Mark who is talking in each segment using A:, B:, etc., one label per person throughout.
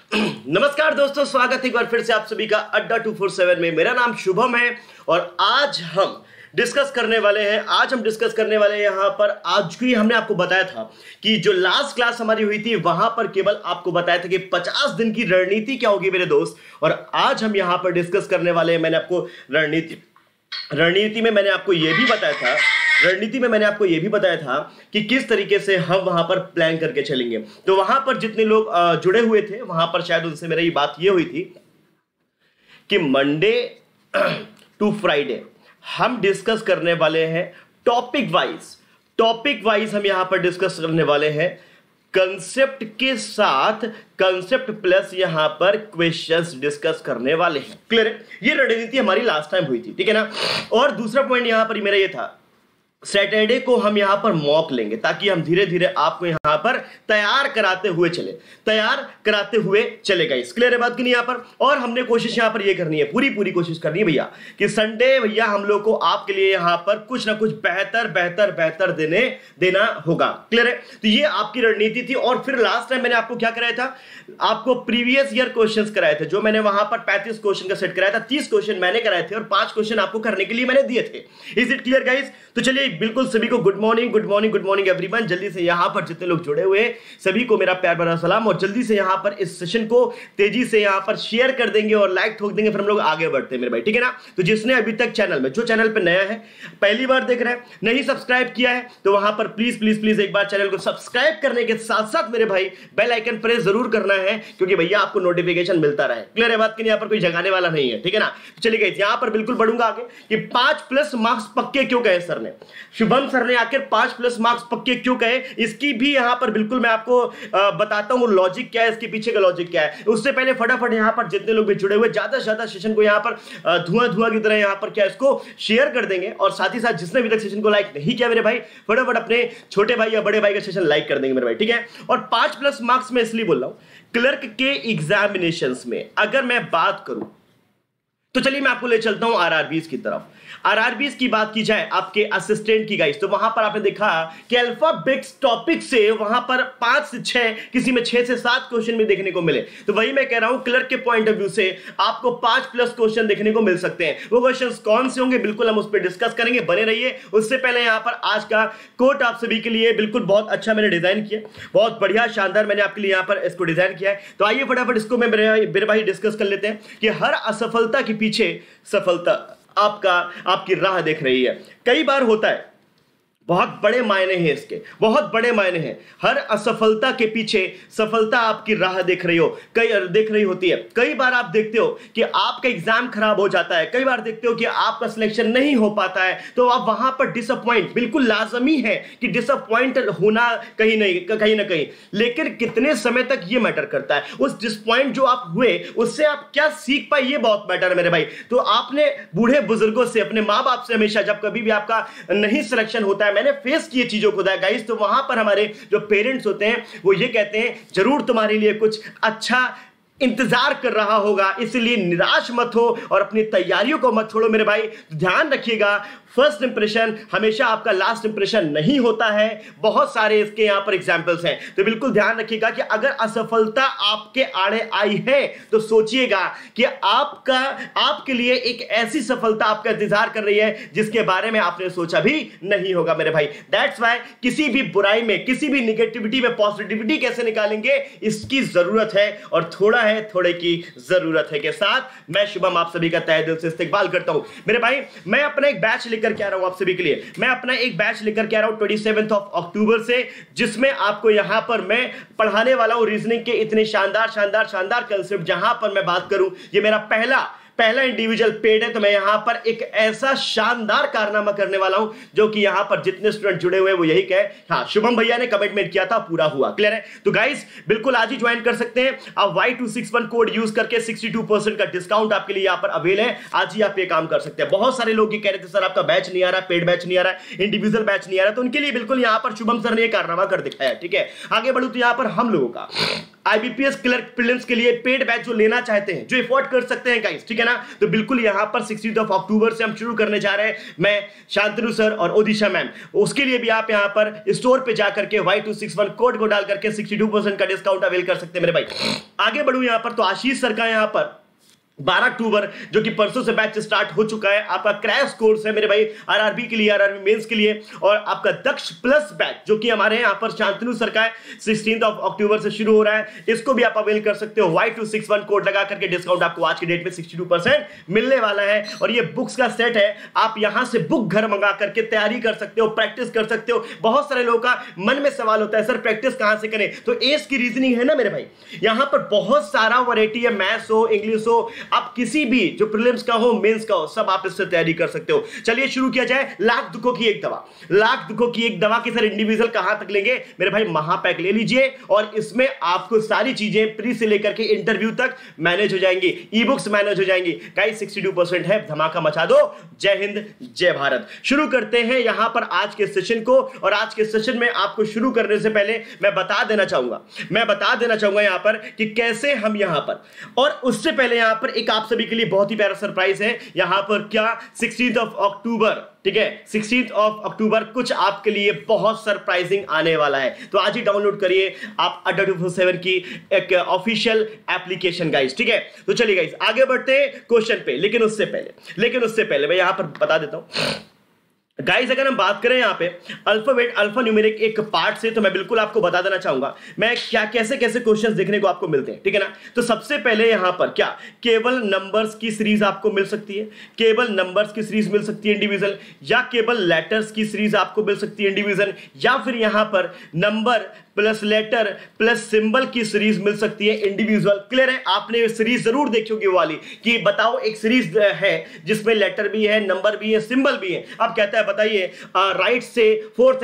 A: नमस्कार दोस्तों, स्वागत है एक बार फिर से आप सभी का अड्डा 247 में। मेरा नाम शुभम है और आज हम डिस्कस करने वाले हैं यहां पर। आज की हमने आपको बताया था कि जो लास्ट क्लास हमारी हुई थी वहां पर केवल आपको बताया था कि 50 दिन की रणनीति क्या होगी मेरे दोस्त, और आज हम यहां पर डिस्कस करने वाले हैं। मैंने आपको रणनीति में मैंने आपको यह भी बताया था कि किस तरीके से हम वहां पर प्लान करके चलेंगे। तो वहां पर जितने लोग जुड़े हुए थे वहां पर शायद उनसे मेरी बात यह हुई थी कि मंडे टू फ्राइडे हम डिस्कस करने वाले हैं टॉपिक वाइज हम यहां पर डिस्कस करने वाले हैं कंसेप्ट के साथ, कंसेप्ट प्लस यहां पर क्वेश्चंस डिस्कस करने वाले हैं। क्लियर है? ये रणनीति हमारी लास्ट टाइम हुई थी, ठीक है ना। और दूसरा पॉइंट यहां पर मेरा ये था, सैटरडे को हम यहां पर मॉक लेंगे ताकि हम धीरे धीरे आपको यहां पर तैयार कराते हुए चले गाइस। क्लियर है बात की नहीं यहां पर। और हमने कोशिश यहां पर ये करनी है, पूरी कोशिश करनी है भैया कि संडे भैया हम लोग को आपके लिए यहां पर कुछ ना कुछ बेहतर देना होगा। क्लियर है? तो ये आपकी रणनीति थी। और फिर लास्ट टाइम मैंने आपको क्या कराया था, आपको प्रीवियस ईयर क्वेश्चंस कराए थे। जो मैंने वहां पर 35 क्वेश्चन का सेट कराया था, 30 क्वेश्चन मैंने कराए थे और 5 क्वेश्चन आपको करने के लिए मैंने दिए थे। Is it clear guys? तो चलिए बिल्कुल सभी को गुड मॉर्निंग एवरीवन। जल्दी से यहां पर जितने लोग जुड़े हुए सभी को मेरा प्यार भरा सलाम, और जल्दी से यहां पर इस सेशन को तेजी से यहां पर शेयर कर देंगे और लाइक ठोक देंगे, फिर हम लोग आगे बढ़ते हैं मेरे भाई, ठीक है ना। तो जिसने अभी तक जो चैनल पे नया है, पहली बार देख रहा है, नहीं सब्सक्राइब किया है, तो वहां पर प्लीज एक बार चैनल को सब्सक्राइब करने के साथ साथ मेरे भाई बेल आइकन प्रेस जरूर करना है, क्योंकि भैया आपको नोटिफिकेशन मिलता रहे। क्लियर है बात की? यहां पर कोई जगाने वाला नहीं है, ठीक है ना। तो चलिए गाइस, यहां पर बिल्कुल बढ़ूंगा आगे कि 5+ मार्क्स पक्के क्यों कहे सर ने, शुभम सर ने आखिर 5+ मार्क्स पक्के क्यों कहे, इसकी भी यहां पर बिल्कुल मैं आपको बताता हूं लॉजिक क्या है, इसके पीछे का लॉजिक क्या है। उससे पहले फटाफट यहां पर जितने लोग भी जुड़े हुए, ज्यादा से ज्यादा सेशन को यहां पर धुआं की तरह यहां पर क्या इसको शेयर कर देंगे, और साथ ही साथ जिसने अभी तक सेशन को लाइक नहीं किया मेरे भाई, फटाफट अपने छोटे भाई या बड़े भाई का सेशन लाइक कर देंगे मेरे भाई, ठीक है। और 5+ मार्क्स में इसलिए बोल रहा हूं, क्लर्क के एग्जामिनेशंस में अगर मैं बात करूं तो चलिए मैं आपको ले चलता हूं आरआरबीज की तरफ। आरआरबीज की बात की जाए आपके असिस्टेंट की गाइस, तो वहां पर आपने देखा कि अल्फाबेट्स टॉपिक से वहां पर 5 से 6, किसी में 6 से 7 क्वेश्चन भी देखने को मिले। तो वही मैं कह रहा हूं, क्लर्क के पॉइंट ऑफ व्यू से आपको 5+ क्वेश्चन देखने को मिल सकते हैं। वो क्वेश्चन कौन से होंगे बिल्कुल हम उस पर डिस्कस करेंगे, बने रहिए। उससे पहले यहां पर आज का कोट आप सभी के लिए बिल्कुल बहुत अच्छा मैंने डिजाइन किया, बहुत बढ़िया शानदार मैंने आपके लिए यहां पर इसको डिजाइन किया है। तो आइए फटाफट इसको मैं मेरे भाई डिस्कस कर लेते हैं कि हर असफलता के पीछे सफलता आपकी राह देख रही है। कई बार होता है, बहुत बड़े मायने हैं इसके, बहुत बड़े मायने हैं। हर असफलता के पीछे सफलता आपकी राह देख रही होती है। कई बार आप देखते हो कि आपका एग्जाम खराब हो जाता है, कई बार देखते हो कि आपका सिलेक्शन नहीं हो पाता है, तो आप वहां पर डिसअपॉइंट, बिल्कुल लाजमी है कि डिसअपॉइंट होना कहीं ना कहीं, लेकिन कितने समय तक ये मैटर करता है। उस डिसअपॉइंट जो आप हुए उससे आप क्या सीख पाए, ये बहुत मैटर है मेरे भाई। तो आपने बूढ़े बुजुर्गों से, अपने माँ बाप से हमेशा, जब कभी भी आपका नहीं सिलेक्शन होता है, मैंने फेस किए चीजों को गाइस, तो वहां पर हमारे जो पेरेंट्स होते हैं वो ये कहते हैं जरूर तुम्हारे लिए कुछ अच्छा इंतजार कर रहा होगा, इसलिए निराश मत हो और अपनी तैयारियों को मत छोड़ो मेरे भाई। ध्यान रखिएगा, फर्स्ट इंप्रेशन हमेशा आपका लास्ट इंप्रेशन नहीं होता है। बहुत सारे इसके यहां पर एग्जांपल्स हैं, तो बिल्कुल ध्यान रखिएगा कि अगर असफलता आपके आड़े आई है तो सोचिएगा कि आपके लिए एक ऐसी सफलता आपका इंतजार कर रही है जिसके बारे में आपने सोचा भी नहीं होगा मेरे भाई। दैट्स व्हाई किसी भी बुराई में, किसी भी निगेटिविटी में पॉजिटिविटी कैसे निकालेंगे, इसकी जरूरत है, और थोड़े की जरूरत है के साथ मैं शुभम आप सभी का तहे दिल से इस्तकबाल करता हूं मेरे भाई। मैं अपना एक बैच लेकर के आ रहा हूं आप सभी के लिए, मैं अपना एक बैच लेकर के आ रहा हूं 27 अक्टूबर से, जिसमें आपको यहां पर मैं पढ़ाने वाला हूं रीजनिंग के इतने शानदार कंसेप्ट। जहां पर मैं बात करूं, ये मेरा पहला इंडिविजुअल पेड है, तो मैं यहां पर एक ऐसा शानदार कारनामा करने वाला हूं जो कि यहां पर जितने स्टूडेंट जुड़े हुए वो यही कहे, हाँ शुभम भैया ने कमिटमेंट किया था, पूरा हुआ। क्लियर है? तो गाइस बिल्कुल आज ही ज्वाइन कर सकते हैं आप। Y261 कोड यूज करके 62% का डिस्काउंट आपके लिए यहां पर अवेल है। आज ही आप ये काम कर सकते हैं। बहुत सारे लोग ये कह रहे थे सर आपका बैच नहीं आ रहा, पेड बैच नहीं आ रहा है, इंडिविजुअल बैच नहीं आ रहा, तो उनके लिए बिल्कुल यहां पर शुभम सर ने यह कारनामा कर दिखाया। ठीक है, आगे बढ़ू तो यहां पर हम लोगों का आईबीपीएस क्लर्क प्रीलिम्स के लिए पेड बैच जो लेना चाहते हैं, जो अफोर्ड कर सकते हैं गाइस, ठीक है ना, तो बिल्कुल यहां पर 16 अक्टूबर से हम शुरू करने जा रहे हैं, मैं, शांतनु सर और ओदिशा मैम। उसके लिए भी आप यहां पर स्टोर पे जाकर के Y261 कोड को डाल करके 62% का डिस्काउंट अवेल कर सकते हैं मेरे भाई। आगे बढ़ू यहां पर, तो आशीष सर का यहां पर 12 अक्टूबर जो कि परसों से बैच स्टार्ट हो चुका है, आपका क्रैश कोर्स है मेरे भाई आरआरबी के लिए, आरआरबी मेंस के लिए, और आपका दक्ष प्लस बैच जो कि हमारे यहां पर शांतनु सर का है, 16 अक्टूबर से शुरू हो रहा है, इसको भी आप अवेल कर सकते हो। Y261 कोड लगा करके डिस्काउंट आपको आज की डेट में 62% मिलने वाला है। और ये बुक्स का सेट है, आप यहां से बुक घर मंगा करके तैयारी कर सकते हो, प्रैक्टिस कर सकते हो। बहुत सारे लोगों का मन में सवाल होता है सर प्रैक्टिस कहां से करें, तो एस की रीजनिंग है ना मेरे भाई, यहां पर बहुत सारा वैरायटी है, मैथ्स हो, इंग्लिश हो, आप किसी भी जो प्रीलिम्स का हो, मेंस का हो, सब आप इससे तैयारी कर सकते हो। चलिए शुरू किया जाए। लाख दुखों की एक दवा, लाख दुखों की एक दवा की सर इंडिविजुअल कहां तक लेंगे मेरे भाई, महापैक ले लीजिए और इसमें आपको सारी चीजें प्री से लेकर के इंटरव्यू तक मैनेज हो जाएंगी, ई बुक्स मैनेज हो जाएंगी। गाइस 62% है, धमाका मचा दो। जय हिंद जय भारत। शुरू करते हैं यहां पर आज के सेशन को, और आज के सेशन में आपको शुरू करने से पहले मैं बता देना चाहूंगा यहां पर कि कैसे हम यहां पर, और उससे पहले यहां पर एक आप सभी के लिए बहुत ही प्यारा सरप्राइज है यहां पर, क्या 16 अक्टूबर, ठीक है, 16 अक्टूबर कुछ आपके लिए बहुत सरप्राइजिंग आने वाला है। तो आज ही डाउनलोड करिए आप अड्डा 247 की एक ऑफिशियल एप्लीकेशन गाइस, ठीक है। तो चलिए गाइस आगे बढ़ते हैं क्वेश्चन पे, लेकिन उससे पहले मैं यहां पर बता देता हूं गाइस, अगर हम बात करें यहां पे अल्फाबेट अल्फा न्यूमेरिक एक पार्ट से, तो मैं बिल्कुल आपको बता देना चाहूंगा मैं क्या कैसे क्वेश्चंस देखने को आपको मिलते हैं, ठीक है ना। तो सबसे पहले यहां पर क्या केवल नंबर्स की सीरीज आपको मिल सकती है, केवल नंबर्स की सीरीज मिल सकती है इंडिविजुअल, या केवल लेटर्स की सीरीज आपको मिल सकती है इंडिविजुअल, या फिर यहां पर number plus letter plus symbol की सीरीज मिल सकती है इंडिविजुअल। क्लियर है, आपने सीरीज जरूर देखी होगी वाली कि बताओ एक सीरीज है जिसमें लेटर भी है, नंबर भी है, सिंबल भी है। अब कहता है बताइए राइट से फोर्थ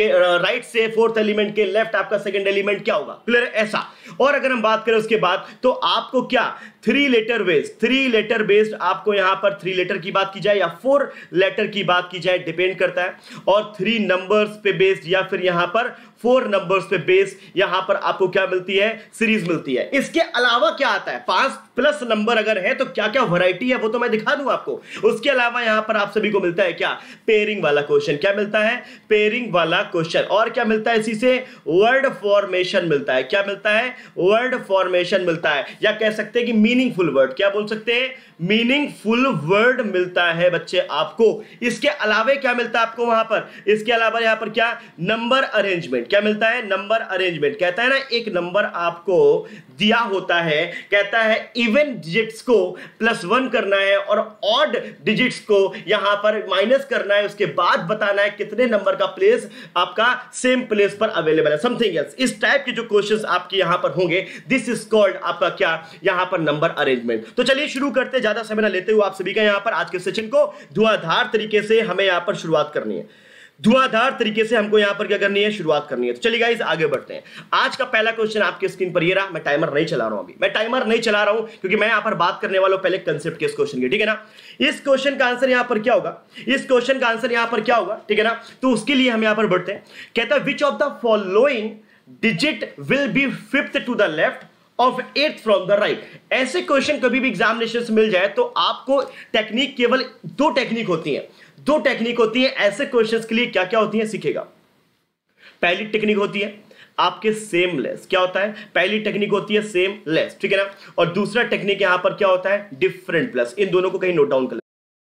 A: एलिमेंट के लेफ्ट आपका सेकंड एलिमेंट क्या होगा। क्लियर है ऐसा। और अगर हम बात करें उसके बाद, तो आपको क्या 3 लेटर बेस्ड आपको यहां पर 3 लेटर की बात की जाए या 4 लेटर की बात की जाए, डिपेंड करता है, और 3 नंबर्स पे बेस्ड या फिर यहां पर 4 नंबर्स पे बेस्ड यहां पर आपको क्या मिलती है, सीरीज मिलती है। इसके अलावा क्या आता है, 5 प्लस नंबर अगर है तो क्या क्या वैरायटी है वो तो मैं दिखा दूं आपको। उसके अलावा यहां पर आप सभी को मिलता है क्या, पेयरिंग वाला क्वेश्चन। क्या मिलता है, पेयरिंग वाला क्वेश्चन। और क्या मिलता है इसी से, वर्ड फॉर्मेशन मिलता है। क्या मिलता है, वर्ड फॉर्मेशन मिलता है, या कह सकते हैं कि मीनिंगफुल वर्ड। क्या बोल सकते हैं, मीनिंगफुल वर्ड मिलता है बच्चे आपको। इसके अलावा क्या मिलता है आपको वहां पर, इसके अलावा यहां पर क्या, नंबर अरेंजमेंट। क्या मिलता है, नंबर अरेंजमेंट। कहता है ना एक नंबर आपको दिया होता है, कहता है इवन डिजिट्स को +1 करना है और ऑड डिजिट्स को यहां पर माइनस करना है, उसके बाद बताना है कितने नंबर का प्लेस आपका सेम प्लेस पर अवेलेबल है, समथिंग एल्स। इस टाइप के जो क्वेश्चंस आपके यहां पर होंगे, दिस इज कॉल्ड आपका क्या, यहां पर नंबर अरेंजमेंट। तो चलिए शुरू करते हैं, ज्यादा समय ना लेते हुए आप सभी का यहां पर आज के सेशन को धुआंधार तरीके से हमें यहां पर शुरुआत करनी है, धुआंधार तरीके से हमको यहां पर क्या करनी है, शुरुआत करनी है। तो चलिए गाइस आगे बढ़ते हैं। आज का पहला क्वेश्चन आपके स्क्रीन पर ये रहा। मैं टाइमर नहीं चला रहा हूं, अभी मैं टाइमर नहीं चला रहा हूं क्योंकि मैं यहां पर बात करने वाला हूं पहले कंसेप्ट के इस क्वेश्चन की, ठीक है ना। इस क्वेश्चन का आंसर यहां पर क्या होगा, इस क्वेश्चन का आंसर यहां पर क्या होगा, ठीक है ना। तो उसके लिए हम यहां पर बढ़ते हैं। कहता है which of the following digit will be 5th to the left of 8th from the right. ऐसे क्वेश्चन कभी भी एग्जामिनेशन से मिल जाए तो आपको टेक्निक, केवल 2 टेक्निक होती है, 2 टेक्निक होती है ऐसे क्वेश्चंस के लिए। क्या क्या होती है सीखेगा। पहली टेक्निक होती है आपके सेम लेस। क्या होता है, पहली टेक्निक होती है सेम लेस, ठीक है ना। और दूसरा टेक्निक यहां पर क्या होता है, डिफरेंट प्लस। इन दोनों को कहीं नोट डाउन कर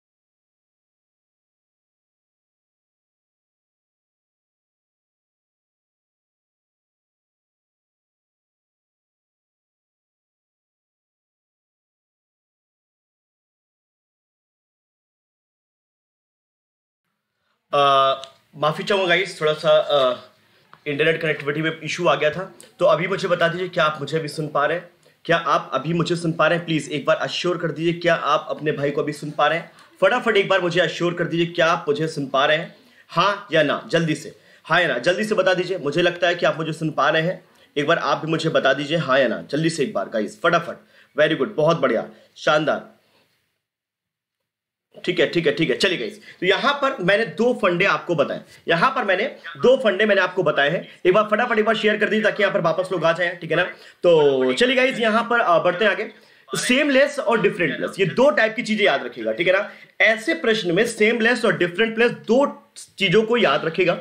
A: माफी चाहूंगा गाइस, थोड़ा सा इंटरनेट कनेक्टिविटी में इशू आ गया था। तो अभी मुझे बता दीजिए क्या आप मुझे अभी सुन पा रहे हैं, क्या आप अभी मुझे सुन पा रहे हैं। प्लीज एक बार अश्योर कर दीजिए क्या आप अपने भाई को अभी सुन पा रहे हैं। फटाफट एक बार मुझे अश्योर कर दीजिए क्या आप मुझे सुन पा रहे हैं, हाँ या ना, जल्दी से हाँ या ना, जल्दी से बता दीजिए। मुझे लगता है कि आप मुझे सुन पा रहे हैं। एक बार आप भी मुझे बता दीजिए हाँ या ना, जल्दी से एक बार गाइस, फटाफट। वेरी गुड, बहुत बढ़िया, शानदार। ठीक है ठीक है ठीक है, चलिए गाइस, तो यहां पर मैंने दो फंडे आपको बताए, मैंने आपको बताए हैं। एक बार फटाफट एक बार शेयर कर दीजिए ताकि यहां पर वापस लोग आ जाए, ठीक है ना। तो चलिए गाइस यहां पर बढ़ते हैं आगे। सेम लेस और डिफरेंट प्लस, ये दो टाइप की चीजें याद रखिएगा, ठीक है ना। ऐसे प्रश्न में सेम लेस और डिफरेंट प्लस दो चीजों को याद रखिएगा।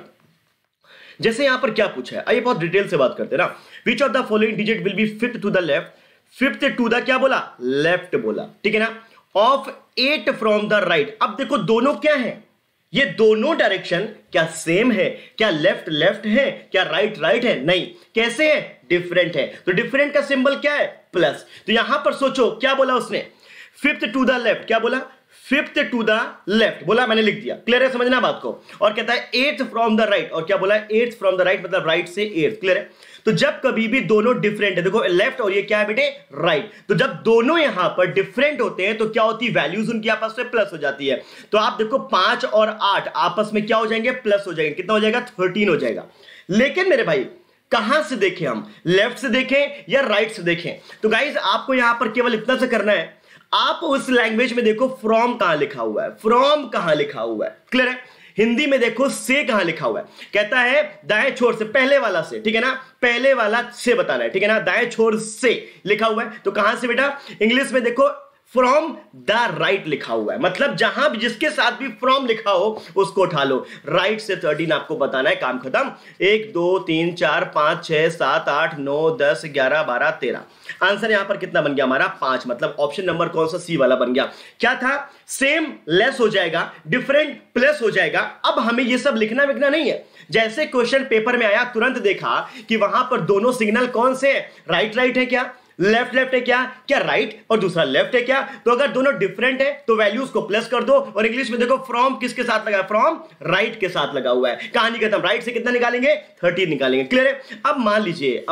A: जैसे यहां पर क्या पूछा है, आइए बहुत डिटेल से बात करते हैं ना। Which of the following digit will be fifth to the left, fifth to the क्या बोला, लेफ्ट बोला, ठीक है ना, ऑफ 8 फ्रॉम द राइट। अब देखो दोनों क्या है, ये दोनों डायरेक्शन क्या सेम है, क्या लेफ्ट लेफ्ट है, क्या राइट राइट है, नहीं, कैसे है, डिफरेंट है। तो डिफरेंट का सिंबल क्या है, प्लस। तो यहां पर सोचो क्या बोला उसने, फिफ्थ टू द लेफ्ट, क्या बोला, फिफ्थ टू द लेफ्ट बोला, मैंने लिख दिया, क्लियर है, समझना बात को। और कहता है 8th फ्रॉम द राइट, और क्या बोला, 8th फ्रॉम द राइट मतलब राइट से 8th, क्लियर है। तो जब कभी भी दोनों डिफरेंट है, देखो लेफ्ट और ये क्या है बेटे, राइट, तो जब दोनों यहां पर डिफरेंट होते हैं तो क्या होती है, वैल्यूज उनकी आपस में प्लस हो जाती है। तो आप देखो 5 और 8 आपस में क्या हो जाएंगे, प्लस हो जाएंगे, कितना हो जाएगा, 13 हो जाएगा। लेकिन मेरे भाई कहां से देखें हम, लेफ्ट से देखें या राइट से देखें। तो गाइज आपको यहां पर केवल इतना से करना है, आप उस लैंग्वेज में देखो फ्रॉम कहां लिखा हुआ है, फ्रॉम कहां लिखा हुआ है, क्लियर है। हिंदी में देखो से कहां लिखा हुआ है, कहता है दाएं छोर से, पहले वाला से, ठीक है ना, पहले वाला से बताना है, ठीक है ना, दाएं छोर से लिखा हुआ है। तो कहां से बेटा, इंग्लिश में देखो फ्रॉम द राइट लिखा हुआ है, मतलब जहां भी जिसके साथ भी फ्रॉम लिखा हो उसको उठा लो, राइट से 13 आपको बताना है, काम खत्म। 1 2 3 4 5 6 7 8 9 10 11 12 13, आंसर यहां पर कितना बन गया हमारा, 5, मतलब ऑप्शन नंबर कौन सा, सी वाला बन गया। क्या था, सेम लेस हो जाएगा, डिफरेंट प्लस हो जाएगा। अब हमें ये सब लिखना विखना नहीं है, जैसे क्वेश्चन पेपर में आया तुरंत देखा कि वहां पर दोनों सिग्नल कौन से, राइट राइट है क्या, लेफ्ट लेफ्ट है क्या, क्या राइट और दूसरा लेफ्ट है क्या। तो अगर दोनों डिफरेंट है तो वैल्यूज को प्लस कर दो। और इंग्लिश में देखो फ्रॉम किसके साथ लगा है, फ्रॉम राइट के साथ लगा हुआ है, कहानी खत्म। राइट से कितना निकालेंगे, 13 निकालेंगे, क्लियर है। अब मान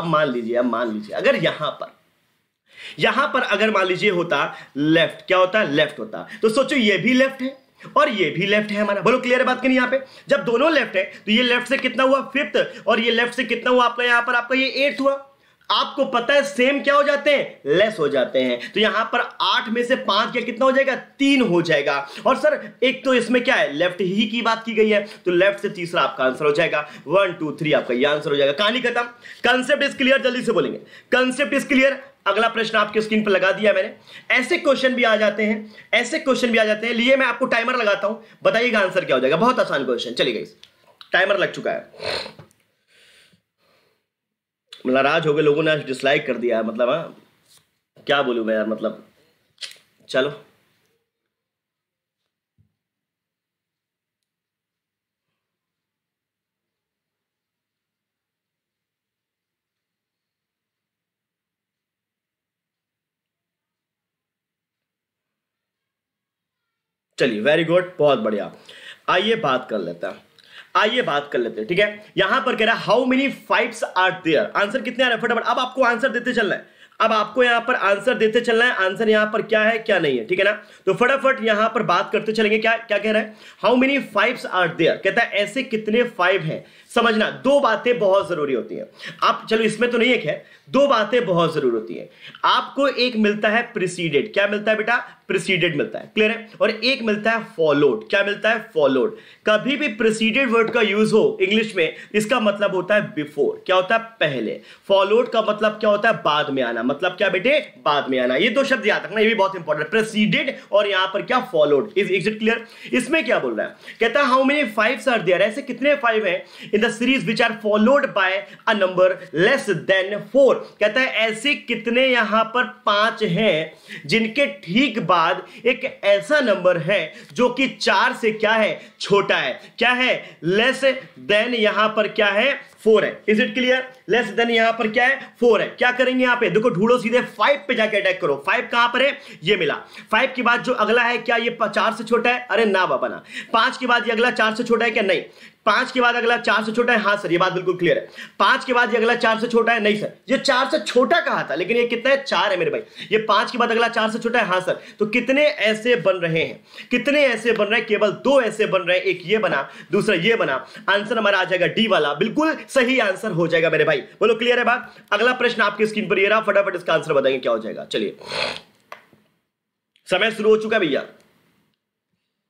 A: लीजिए अगर यहां पर अगर मान लीजिए होता लेफ्ट, क्या होता है, लेफ्ट होता, तो सोचो ये भी लेफ्ट है और ये भी लेफ्ट है हमारा, बोलो क्लियर है बात की नहीं। यहां पे जब दोनों लेफ्ट है तो ये लेफ्ट से कितना हुआ, 5th, और ये लेफ्ट से कितना हुआ आपका, यहां पर आपका ये 8th हुआ। आपको पता है सेम क्या हो जाते हैं, लेस हो जाते हैं। तो यहां पर 8 में से 5 क्या कितना हो जाएगा, 3 हो जाएगा। और सर एक तो इसमें क्या है, लेफ्ट ही की बात की गई है, तो लेफ्ट से तीसरा आपका आंसर हो जाएगा, 1 2 3 आपका ये आंसर हो जाएगा, कहानी खत्म। कंसेप्ट इज क्लियर, जल्दी से बोलेंगे, कंसेप्ट इज क्लियर। अगला प्रश्न आपके स्क्रीन पर लगा दिया मैंने। ऐसे क्वेश्चन भी आ जाते हैं, लिए मैं आपको टाइमर लगाता हूं, बताइएगा आंसर क्या हो जाएगा। बहुत आसान क्वेश्चन, चलिए गाइस टाइमर लग चुका है। नाराज हो गए लोगों ने, डिसलाइक कर दिया, मतलब हाँ क्या बोलूं मैं यार, मतलब चलो चलिए, वेरी गुड, बहुत बढ़िया। आइए बात कर लेते हैं, ठीक है। यहां पर कह रहा है how many fives are there, answer कितने आ रहे हैं फटाफट। अब आपको आंसर देते चलना है, आंसर यहां पर क्या है क्या नहीं है, ठीक है ना। तो फटाफट यहां पर बात करते चलेंगे, क्या क्या कह रहा है, how many fives are there, कहता है ऐसे कितने 5 हैं। समझना दो बातें बहुत जरूरी होती हैं, आप चलो इसमें तो नहीं है, खैर दो बातें बहुत जरूरी होती हैं। आपको एक मिलता है प्रिसीडेड, क्या मिलता है बेटा, प्रिसीडेड मिलता है, क्लियर है। और एक मिलता है फॉलोड, क्या मिलता है, फॉलोड। कभी भी प्रिसीडेड वर्ड का यूज हो इंग्लिश में, इसका मतलब होता है बिफोर, क्या होता है, पहले। फॉलोड का मतलब क्या होता है, बाद में आना, मतलब क्या बेटे, बाद में आना। ये दो शब्द याद रखना, ये भी बहुत इंपॉर्टेंट है, प्रिसीडेड और यहां पर क्या, फॉलोड। Is it clear. इसमें क्या बोल रहा है, कहता है how many fives are there, ऐसे कितने 5 हैं in the series which are followed by a number less than 4, कहता है ऐसे कितने यहां पर 5 हैं जिनके ठीक बाद एक ऐसा नंबर है जो कि 4 से क्या है, छोटा है, क्या है, लेस देन यहां पर क्या है, 4 है। Is it clear. Less than यहां पर क्या है, 4 है। क्या करेंगे यहां पे, देखो ढूंढो, सीधे 5 पे जाके अटैक करो। 5 कहां पर है, ये मिला। 5 के बाद जो अगला है, क्या ये 4 से छोटा है, अरे ना बाबा ना। 5 के बाद ये अगला 4 से छोटा है क्या, नहीं। 5 के बाद अगला 4 से छोटा है, हाँ सर ये बात बिल्कुल क्लियर है। 5 के बाद ये अगला 4 से छोटा है, नहीं सर ये 4 से छोटा कहा था, लेकिन ये कितना है, 4 है मेरे भाई। ये 5 के बाद अगला 4 से छोटा है, हाँ सर। तो कितने ऐसे बन रहे हैं, कितने ऐसे बन रहे हैं, केवल 2 ऐसे बन रहे हैं, एक ये बना, दूसरा ये बना। आंसर हमारा आ जाएगा डी वाला, बिल्कुल सही आंसर हो जाएगा मेरे भाई। बोलो क्लियर है बात। अगला प्रश्न आपकी स्क्रीन पर ये रहा, फटाफट इसका आंसर बताएंगे क्या हो जाएगा। चलिए समय शुरू हो चुका है भैया।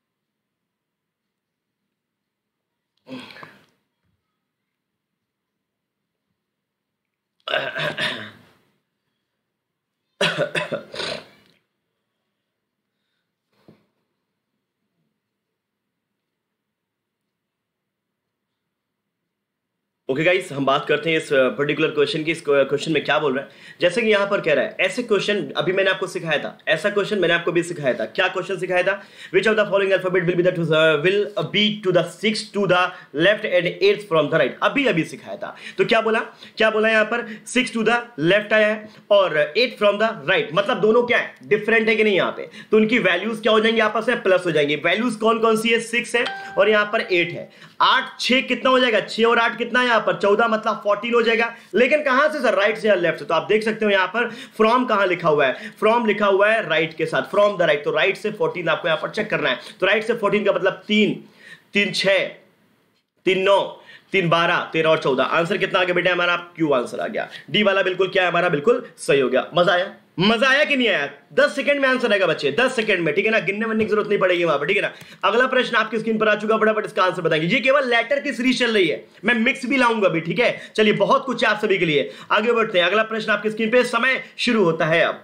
A: ओके गाइस, हम बात करते हैं इस पर्टिकुलर क्वेश्चन की। इस क्वेश्चन में क्या बोल रहा है, जैसे कि यहां पर कह रहा है ऐसे क्वेश्चन अभी मैंने आपको सिखाया था, ऐसा क्वेश्चन मैंने आपको भी सिखाया था। क्या क्वेश्चन सिखाया था? Which of the following alphabet will be to the 6 to the left and 8 from the right. अभी सिखाया था। तो क्या बोला यहां पर 6 टू द लेफ्ट आया है और 8 फ्रॉम द राइट, मतलब दोनों क्या है, डिफरेंट है कि नहीं यहां पे। तो उनकी वैल्यूज क्या हो जाएंगी, आपस में प्लस हो जाएंगी। वैल्यूज कौन कौन सी है, 6 है और यहां पर 8 है। 8 6 कितना हो जाएगा, 6 और 8 कितना है यहां पर 14, मतलब 14 हो जाएगा। लेकिन कहां से सर, राइट से या लेफ्ट से? तो आप देख सकते हो यहां पर फ्रॉम कहां लिखा हुआ है, फ्रॉम लिखा हुआ है राइट के साथ, फ्रॉम द राइट। तो राइट से 14 आपको यहां पर चेक करना है। तो राइट से 14 का मतलब 3 3 6 3 9 3 12 13 और 14। आंसर कितना आ गया बेटा हमारा, क्यू आंसर आ गया। डी वाला बिल्कुल क्या है हमारा, बिल्कुल सही हो गया। मजा आया कि नहीं आया? 10 सेकंड में आंसर आएगा बच्चे, 10 सेकंड में, ठीक है ना। गिनने वनने की जरूरत नहीं पड़ेगी वहां पर, ठीक है ना। अगला प्रश्न आपकी स्क्रीन पर आ चुका, फटाफट इसका आंसर बताएंगे। ये केवल लेटर की सीरीज चल रही है, मैं मिक्स भी लाऊंगा अभी, ठीक है। चलिए, बहुत कुछ है आप सभी के लिए, आगे बढ़ते हैं। अगला प्रश्न आपकी स्क्रीन पे, समय शुरू होता है अब।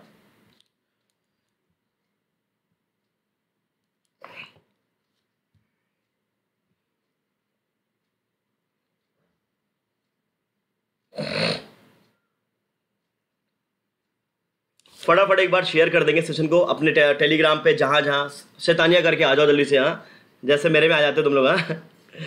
A: फटाफट एक बार शेयर कर देंगे सेशन को अपने टेलीग्राम पे, जहां जहां शैतानियां करके आ जाओ जल्दी से, हाँ, जैसे मेरे में आ जाते हो तुम लोग, हाँ।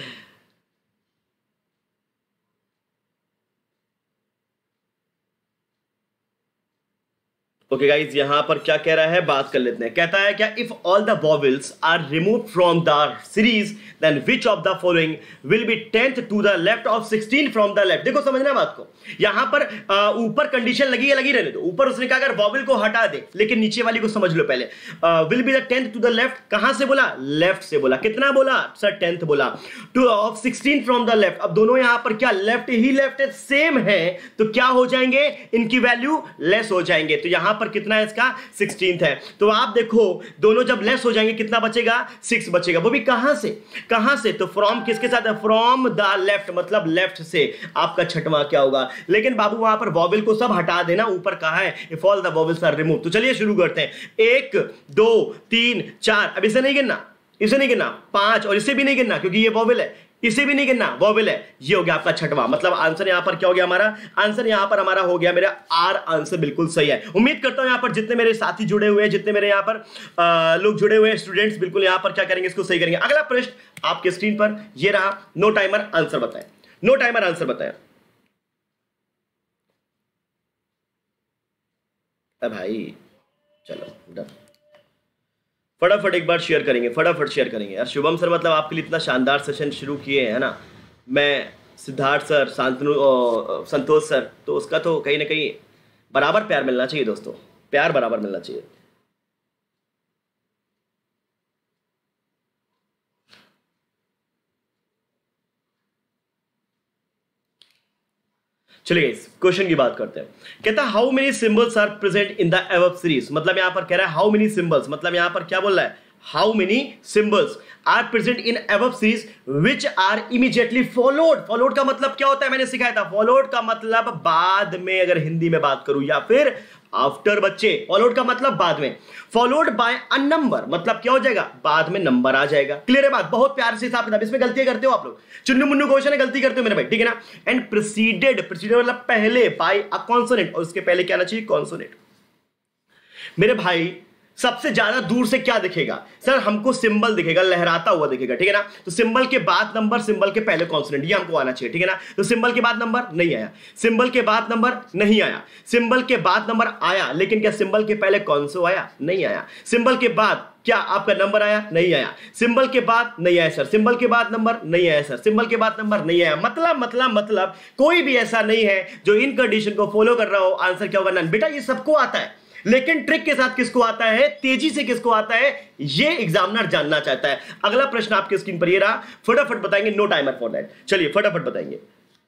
A: ओके गाइज, यहां पर क्या कह रहा है, बात कर लेते हैं। कहता है क्या, if all the vowels are remove from the series then which of the following will be 10th to the left of 16 from the left. देखो समझना बात को, यहां पर ऊपर कंडीशन लगी है, लगी रहने दो। ऊपर उसने कहा अगर वॉवेल को हटा दे, लेकिन नीचे वाली को समझ लो पहले। Will be the 10th to the left, कहां से बोला, लेफ्ट से बोला। कितना बोला सर, 10th बोला। To of 16 from the left, अब दोनों यहां पर क्या लेफ्ट ही लेफ्ट सेम है, तो क्या हो जाएंगे, इनकी वैल्यू लेस हो जाएंगे। तो यहां पर कितना है इसका, 16th है। तो आप देखो दोनों जब लेस हो जाएंगे कितना बचेगा, 6 बचेगा। वो भी कहां से, तो फ्रॉम किसके साथ है, फ्रॉम द लेफ्ट, मतलब लेफ्ट से। आपका छठवां क्या होगा, लेकिन बाबू वहां पर वॉवेल को सब हटा देना, ऊपर कहा है if all the vowels are remove. तो चलिए शुरू करते हैं। 1 2 3 4, अब इसे नहीं गिनना, 5, और इसे भी नहीं गिनना क्योंकि ये वॉवेल है, इसे भी नहीं गिनना, वॉवेल है। ये हो गया आपका छठवां, मतलब आंसर यहां पर क्या हो गया हमारा, आंसर यहां पर हमारा हो गया मेरा आर आंसर, बिल्कुल सही है। उम्मीद करता हूं यहां पर जितने मेरे साथी जुड़े हुए हैं, जितने मेरे यहां पर लोग जुड़े हुए हैं, स्टूडेंट्स, बिल्कुल यहां पर क्या करेंगे, इसको सही करेंगे। अगला प्रश्न आपके स्क्रीन पर ये रहा, नो टाइमर आंसर बताएं, नो टाइमर आंसर बताएं। भाई चलो डन, फटाफट एक बार शेयर करेंगे, फटाफट शेयर करेंगे यार। शुभम सर मतलब आपके लिए इतना शानदार सेशन शुरू किए हैं ना, मैं, सिद्धार्थ सर, शांतनु, संतोष सर, तो उसका तो कहीं ना कहीं बराबर प्यार मिलना चाहिए दोस्तों, प्यार बराबर मिलना चाहिए। चलिए क्वेश्चन की बात करते हैं। कहता है how many symbols are present in the above series, मतलब यहां पर कह रहा है हाउ मेनी सिंबल्स, मतलब यहां पर क्या बोल रहा है, how many symbols are present in above series which are immediately followed. Followed का मतलब क्या होता है, मैंने सिखाया था। फॉलोड का मतलब बाद में, अगर हिंदी में बात करूं, या फिर आफ्टर बच्चे। फॉलोड का मतलब बाद में, फॉलोड बाय अ नंबर, मतलब क्या हो जाएगा, बाद में नंबर आ जाएगा। क्लियर है बात, बहुत प्यार से हिसाब किताब, इसमें गलतियां करते हो आप लोग, चुन्नू मुन्नू क्वेश्चन है, गलती करते हो मेरे भाई, ठीक है ना। एंड प्रीसीडेड मतलब पहले, बाय अ कॉन्सोनेंट, और उसके पहले क्या आना चाहिए, कॉन्सोनेंट। मेरे भाई सबसे ज्यादा दूर से क्या दिखेगा सर, हमको सिंबल दिखेगा, लहराता हुआ दिखेगा, ठीक है ना। तो सिंबल के बाद नंबर, सिंबल के पहले कॉन्सोनेंट, ये हमको आना चाहिए, ठीक है ना। तो सिंबल के बाद नंबर नहीं आया, सिंबल के बाद नंबर नहीं आया, सिंबल के बाद नंबर आया, लेकिन क्या सिंबल के पहले कौन आया, नहीं आया। सिंबल के बाद क्या आपका नंबर आया, नहीं आया। सिंबल के बाद नहीं आया सर, सिंबल के बाद नंबर नहीं आया सर, सिंबल के बाद नंबर नहीं आया। मतलब कोई भी ऐसा नहीं है जो इन कंडीशन को फॉलो कर रहा हो। आंसर क्या होगा, नन। बेटा ये सबको आता है, लेकिन ट्रिक के साथ किसको आता है, तेजी से किसको आता है, ये एग्जामिनर जानना चाहता है। अगला प्रश्न आपके स्क्रीन पर ये रहा, फटाफट बताएंगे, नो टाइमर फॉर दैट। चलिए फटाफट बताएंगे।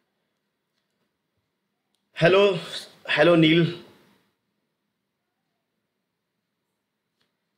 A: हेलो नील,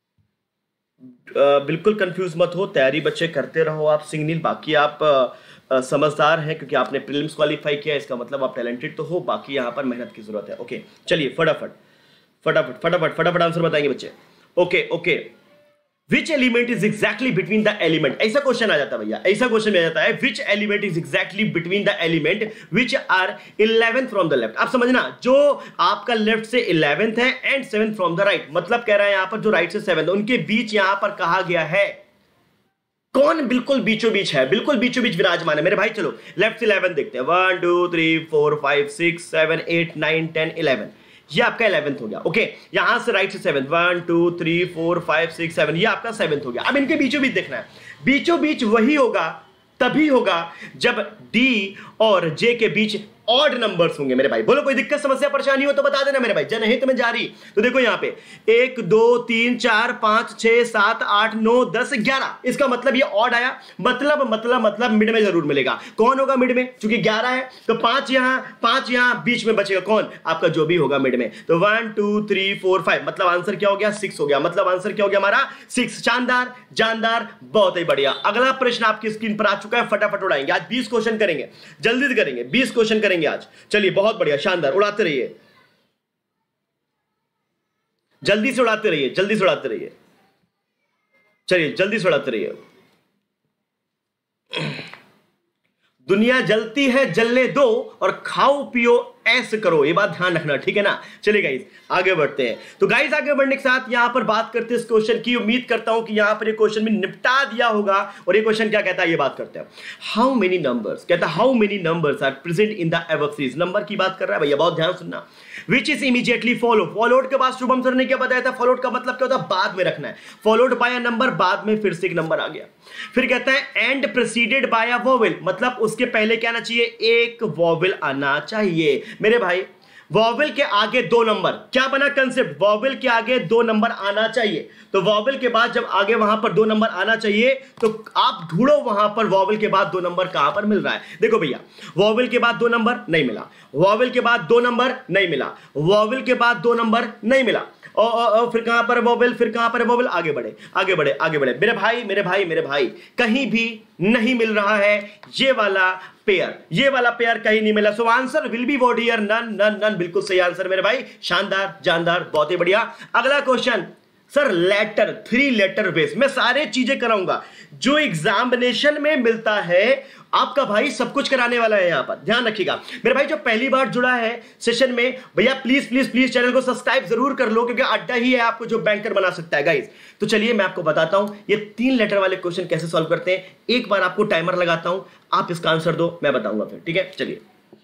A: बिल्कुल कंफ्यूज मत हो, तैयारी बच्चे करते रहो आप। सिंह नील, बाकी आप समझदार हैं क्योंकि आपने प्रीलिम्स क्वालिफाई किया, इसका मतलब आप टैलेंटेड तो हो, बाकी यहाँ पर मेहनत की जरूरत है। ओके चलिए फटाफट फटाफट फटाफट फटाफट आंसर बताएंगे बच्चे। Okay okay, which element is exactly between the element, ऐसा क्वेश्चन आ जाता है भैया, ऐसा क्वेश्चन आ जाता है, which element is exactly between the element which are 11th from the left. आप समझना, जो आपका लेफ्ट से 11th है and 7th from the right, मतलब कह रहा है यहां पर जो राइट से 7th उनके बीच यहां पर कहा गया है कौन बिल्कुल बीचों बीच है, बिल्कुल बीचों बीच विराजमान है। मेरे भाई चलो लेफ्ट से 11 देखते हैं, 1 2 3 4 5 6 7 8 9 10 11, ये आपका 11th हो गया। ओके, यहां से राइट से 7, 1 2 3 4 5 6 7, ये आपका 7th हो गया। अब इनके बीचों बीच देखना है, बीचों बीच वही होगा, तभी होगा जब डी और जे के बीच ऑड नंबर्स होंगे। मेरे भाई बोलो कोई दिक्कत समस्या परेशानी हो तो बता देना मेरे भाई, जन हित में जारी। तो देखो यहाँ पे 1 2 3 4 5 6 7 8 9 10 11, इसका मतलब ये ऑड आया, मतलब मिड में जरूर मिलेगा। कौन होगा मिड में, क्योंकि 11 है तो 5 यहां बीच में बचेगा, कौन आपका जो भी होगा मिड में। तो 1 2 3 4 5, मतलब आंसर क्या हो गया 6 हो गया, मतलब आंसर क्या हो गया हमारा 6। शानदार जानदार, बहुत ही बढ़िया। अगला प्रश्न आपकी स्क्रीन पर आ चुका है, फटाफट उड़ाएंगे। आज 20 क्वेश्चन करेंगे, जल्दी से करेंगे, 20 क्वेश्चन करेंगे आज। चलिए बहुत बढ़िया, शानदार, उड़ाते रहिए, जल्दी से उड़ाते रहिए, जल्दी से उड़ाते रहिए, चलिए जल्दी से उड़ाते रहिए। दुनिया जलती है जलने दो और खाओ पियो ऐसे करो, ये बात ध्यान रखना, ठीक है ना। चलिए गाइस आगे बढ़ते हैं। तो गाइस आगे बढ़ने के साथ यहां पर बात करते हैं इस क्वेश्चन की, उम्मीद करता हूं कि यहां पर ये क्वेश्चन भी निपटा दिया होगा। और ये क्वेश्चन क्या कहता है, ये बात करते हैं। हाउ मेनी नंबर्स, कहता है how many numbers are present in the above series, number की बात कर रहा है भैया, बहुत ध्यान सुनना। Which is immediately follow, followed के बाद शुभम सर ने क्या बताया था, फॉलोड का मतलब क्या होता है, बाद में रखना है। फॉलोड बाय अ नंबर, बाद में फिर से एक नंबर आ गया। फिर कहता है and preceded by a vowel, मतलब उसके पहले क्या आना चाहिए, एक वोवेल आना चाहिए। मेरे भाई वॉवेल के आगे 2 नंबर, क्या बना कंसेप्ट, वॉवेल के आगे 2 नंबर आना चाहिए। तो वॉवेल के बाद जब आगे वहां पर 2 नंबर आना चाहिए तो आप ढूंढो वहां पर वॉवेल के बाद 2 नंबर कहां पर मिल रहा है। देखो भैया, वॉवेल के बाद 2 नंबर नहीं मिला, वॉवेल के बाद 2 नंबर नहीं मिला, वॉवेल के बाद 2 नंबर नहीं मिला, और फिर कहां पर वॉवेल, फिर कहां पर वॉवेल, आगे बढ़े आगे बढ़े आगे बढ़े। मेरे भाई कहीं भी नहीं मिल रहा है ये वाला पेयर, ये वाला पेयर कहीं नहीं मिला। So answer will be what here, none none none, बिल्कुल सही आंसर मेरे भाई, शानदार जानदार, बहुत ही बढ़िया। अगला question sir, letter 3 letter base, मैं सारे चीजें कराऊंगा जो एग्जामिनेशन में मिलता है, आपका भाई सब कुछ कराने वाला है यहां पर, ध्यान रखिएगा। मेरे भाई जो पहली बार जुड़ा है सेशन में, भैया प्लीज प्लीज प्लीज चैनल को सब्सक्राइब जरूर कर लो, क्योंकि अड्डा ही है आपको जो बैंकर बना सकता है गाइस। तो चलिए मैं आपको बताता हूं ये 3 लेटर वाले क्वेश्चन कैसे सॉल्व करते हैं। एक बार आपको टाइमर लगाता हूं, आप इसका आंसर दो, मैं बताऊंगा फिर, ठीक है। चलिए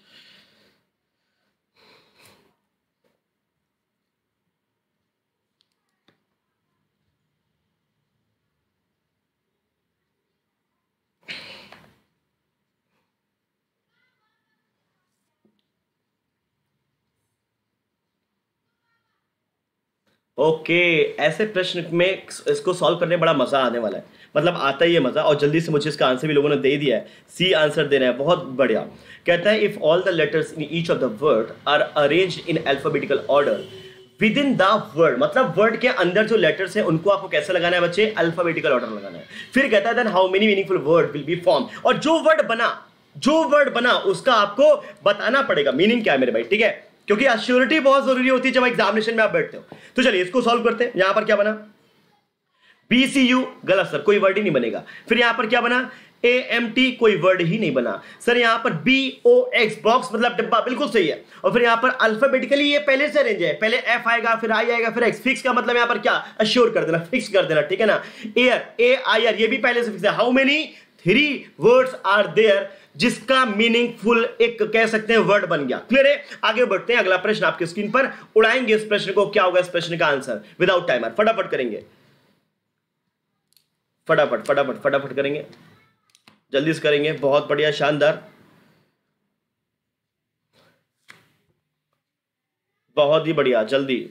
A: ओके, ऐसे प्रश्न में इसको सॉल्व करने में बड़ा मजा आने वाला है, मतलब आता ही है मजा। और जल्दी से मुझे इसका आंसर भी लोगों ने दे दिया है, सी आंसर देना है, बहुत बढ़िया। कहता है if all the letters in each of the word are arranged in alphabetical order with in the word, मतलब वर्ड के अंदर जो लेटर्स हैं उनको आपको कैसे लगाना है बच्चे, अल्फाबेटिकल ऑर्डर लगाना है। फिर कहता है then how many meaningful word will be form, और जो वर्ड बना उसका आपको बताना पड़ेगा मीनिंग क्या है मेरे भाई, ठीक है, क्योंकि एश्योरिटी बहुत जरूरी होती है जब एग्जामिनेशन में आप बैठते हो। तो चलिए इसको सॉल्व करते हैं। यहां पर क्या बना, BCU, गलत सर, कोई वर्ड ही नहीं बनेगा। फिर यहां पर क्या बना, AMT, कोई वर्ड ही नहीं बना सर। यहां पर BOX, बॉक्स मतलब डिब्बा, बिल्कुल सही है। और फिर यहां पर अल्फाबेटिकली ये पहले से अरेंज है, पहले F आएगा, फिर I आएगा, फिर X। फिक्स का मतलब यहां पर क्या, अश्योर कर देना, फिक्स कर देना, ठीक है ना। एयर, AIR, ये भी पहले से फिक्स है। How many 3 words are there, जिसका मीनिंगफुल एक कह सकते हैं वर्ड बन गया। क्लियर है, आगे बढ़ते हैं। अगला प्रश्न आपके स्क्रीन पर, उड़ाएंगे इस प्रश्न को, क्या होगा इस प्रश्न का आंसर विदाउट टाइमर, फटाफट करेंगे, फटाफट फटाफट फटाफट करेंगे, जल्दी से करेंगे, बहुत बढ़िया शानदार, बहुत ही बढ़िया, जल्दी।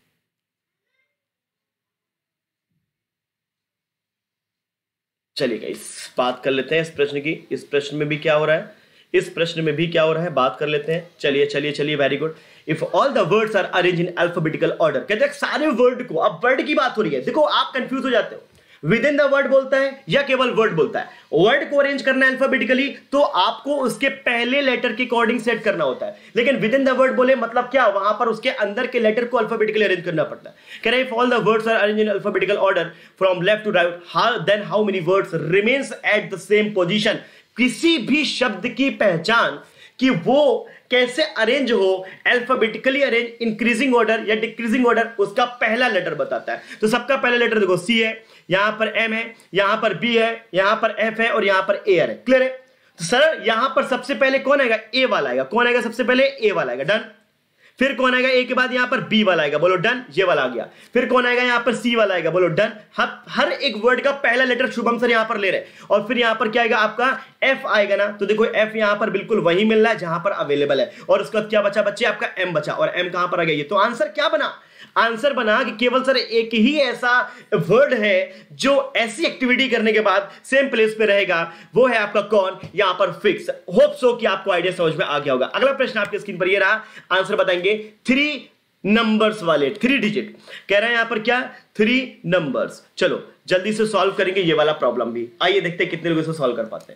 A: चलिए गाइस बात कर लेते हैं इस प्रश्न की। इस प्रश्न में भी क्या हो रहा है, इस प्रश्न में भी क्या हो रहा है, बात कर लेते हैं। चलिए चलिए चलिए, very good. If all the words are arrange in alphabetical order, कहते हैं सारे वर्ड को, अब वर्ड की बात हो रही है, देखो आप कंफ्यूज हो जाते हो, विद इन द वर्ड बोलता है या केवल वर्ड बोलता है? वर्ड को अरेंज करना है अल्फाबेटिकली तो आपको उसके पहले लेटर के अकॉर्डिंग सेट करना होता है, लेकिन विद इन द वर्ड बोले मतलब क्या, वहां पर उसके अंदर के लेटर को अल्फाबेटिकली अरेंज करना पड़ता है। कह रहे if all the words are arranged in alphabetical order from left to right then how many words remains at the same position. किसी भी शब्द की पहचान कि वो कैसे अरेंज हो, अल्फाबेटिकली अरेंज, इंक्रीजिंग ऑर्डर या डिक्रीजिंग ऑर्डर, उसका पहला लेटर बताता है। तो सबका पहला लेटर देखो सी है, यहां पर एम है, यहां पर बी है, यहां पर एफ है और यहां पर ए है। क्लियर है? तो सर यहां पर सबसे पहले कौन आएगा? ए वाला आएगा। कौन आएगा सबसे पहले? ए वाला आएगा। डन। फिर कौन आएगा? ए के बाद यहां पर बी वाला आएगा, बोलो डन, ये वाला आ गया। फिर कौन आएगा? यहां पर सी वाला आएगा, बोलो डन। हर एक वर्ड का पहला लेटर शुभम सर यहां पर ले रहे, और फिर यहां पर क्या आएगा? आपका एफ आएगा ना। तो देखो एफ यहां पर बिल्कुल वही मिल रहा है जहां पर अवेलेबल है, और उसका क्या बचा बच्चे? आपका एम बचा, और एम कहां पर आ गया? ये तो आंसर क्या बना? आंसर बना कि केवल सर एक ही ऐसा वर्ड है जो ऐसी एक्टिविटी करने के बाद सेम प्लेस पे रहेगा, वो है आपका कौन? यहां पर फिक्स। होप सो कि आपको आइडिया समझ में आ गया होगा। अगला प्रश्न आपकी स्क्रीन पर ये रहा, आंसर बताएंगे 3 नंबर्स वाले, 3 डिजिट कह रहे हैं यहां पर क्या? 3 नंबर्स। चलो जल्दी से सॉल्व करेंगे ये वाला प्रॉब्लम भी। आइए देखते हैं कितने लोग इसे सॉल्व कर पाते हैं।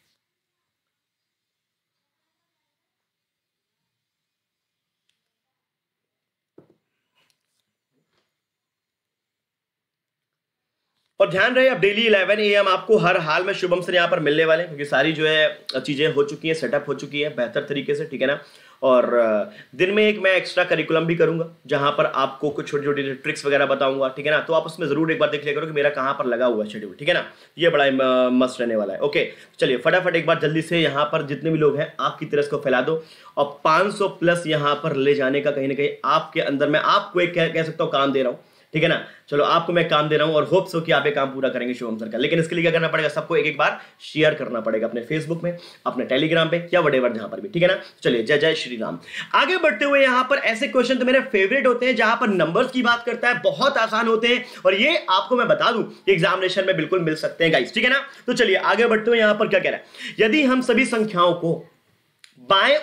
A: और ध्यान रहे अब डेली 11 AM आपको हर हाल में शुभम सर यहाँ पर मिलने वाले हैं, क्योंकि सारी जो है चीजें हो चुकी हैं, सेटअप हो चुकी है बेहतर तरीके से, ठीक है ना। और दिन में एक मैं एक्स्ट्रा करिकुलम भी करूंगा जहां पर आपको कुछ छोटी छोटी ट्रिक्स वगैरह बताऊंगा, ठीक है ना। तो आप उसमें जरूर एक बार देख लिया करो कि मेरा कहां पर लगा हुआ है शेड्यूल, ठीक है ना। ये बड़ा मस्त रहने वाला है। ओके चलिए फटाफट एक बार जल्दी से यहाँ पर जितने भी लोग हैं आपकी तरह को फैला दो, और 500 प्लस यहाँ पर ले जाने का कहीं ना कहीं आपके अंदर मैं आपको एक कह सकता हूँ काम दे रहा हूँ, ठीक है ना। चलो आपको मैं काम दे रहा हूं और होप सो कि आप ये काम पूरा करेंगे शुभम सर का। लेकिन इसके लिए क्या करना पड़ेगा? सबको एक एक बार शेयर करना पड़ेगा अपने फेसबुक में, अपने टेलीग्राम पे या व्हाटएवर जहां पर भी, ठीक है ना। चलिए जय जय श्री राम। आगे बढ़ते हुए यहां पर ऐसे क्वेश्चन तो मेरे फेवरेट होते हैं जहां पर नंबर्स की बात करता है, बहुत आसान होते हैं, और ये आपको मैं बता दूं एग्जामिनेशन में बिल्कुल मिल सकते हैं गाइस, ठीक है ना। तो चलिए आगे बढ़ते हुए यहां पर क्या कह रहा है, यदि हम सभी संख्याओं को बाएं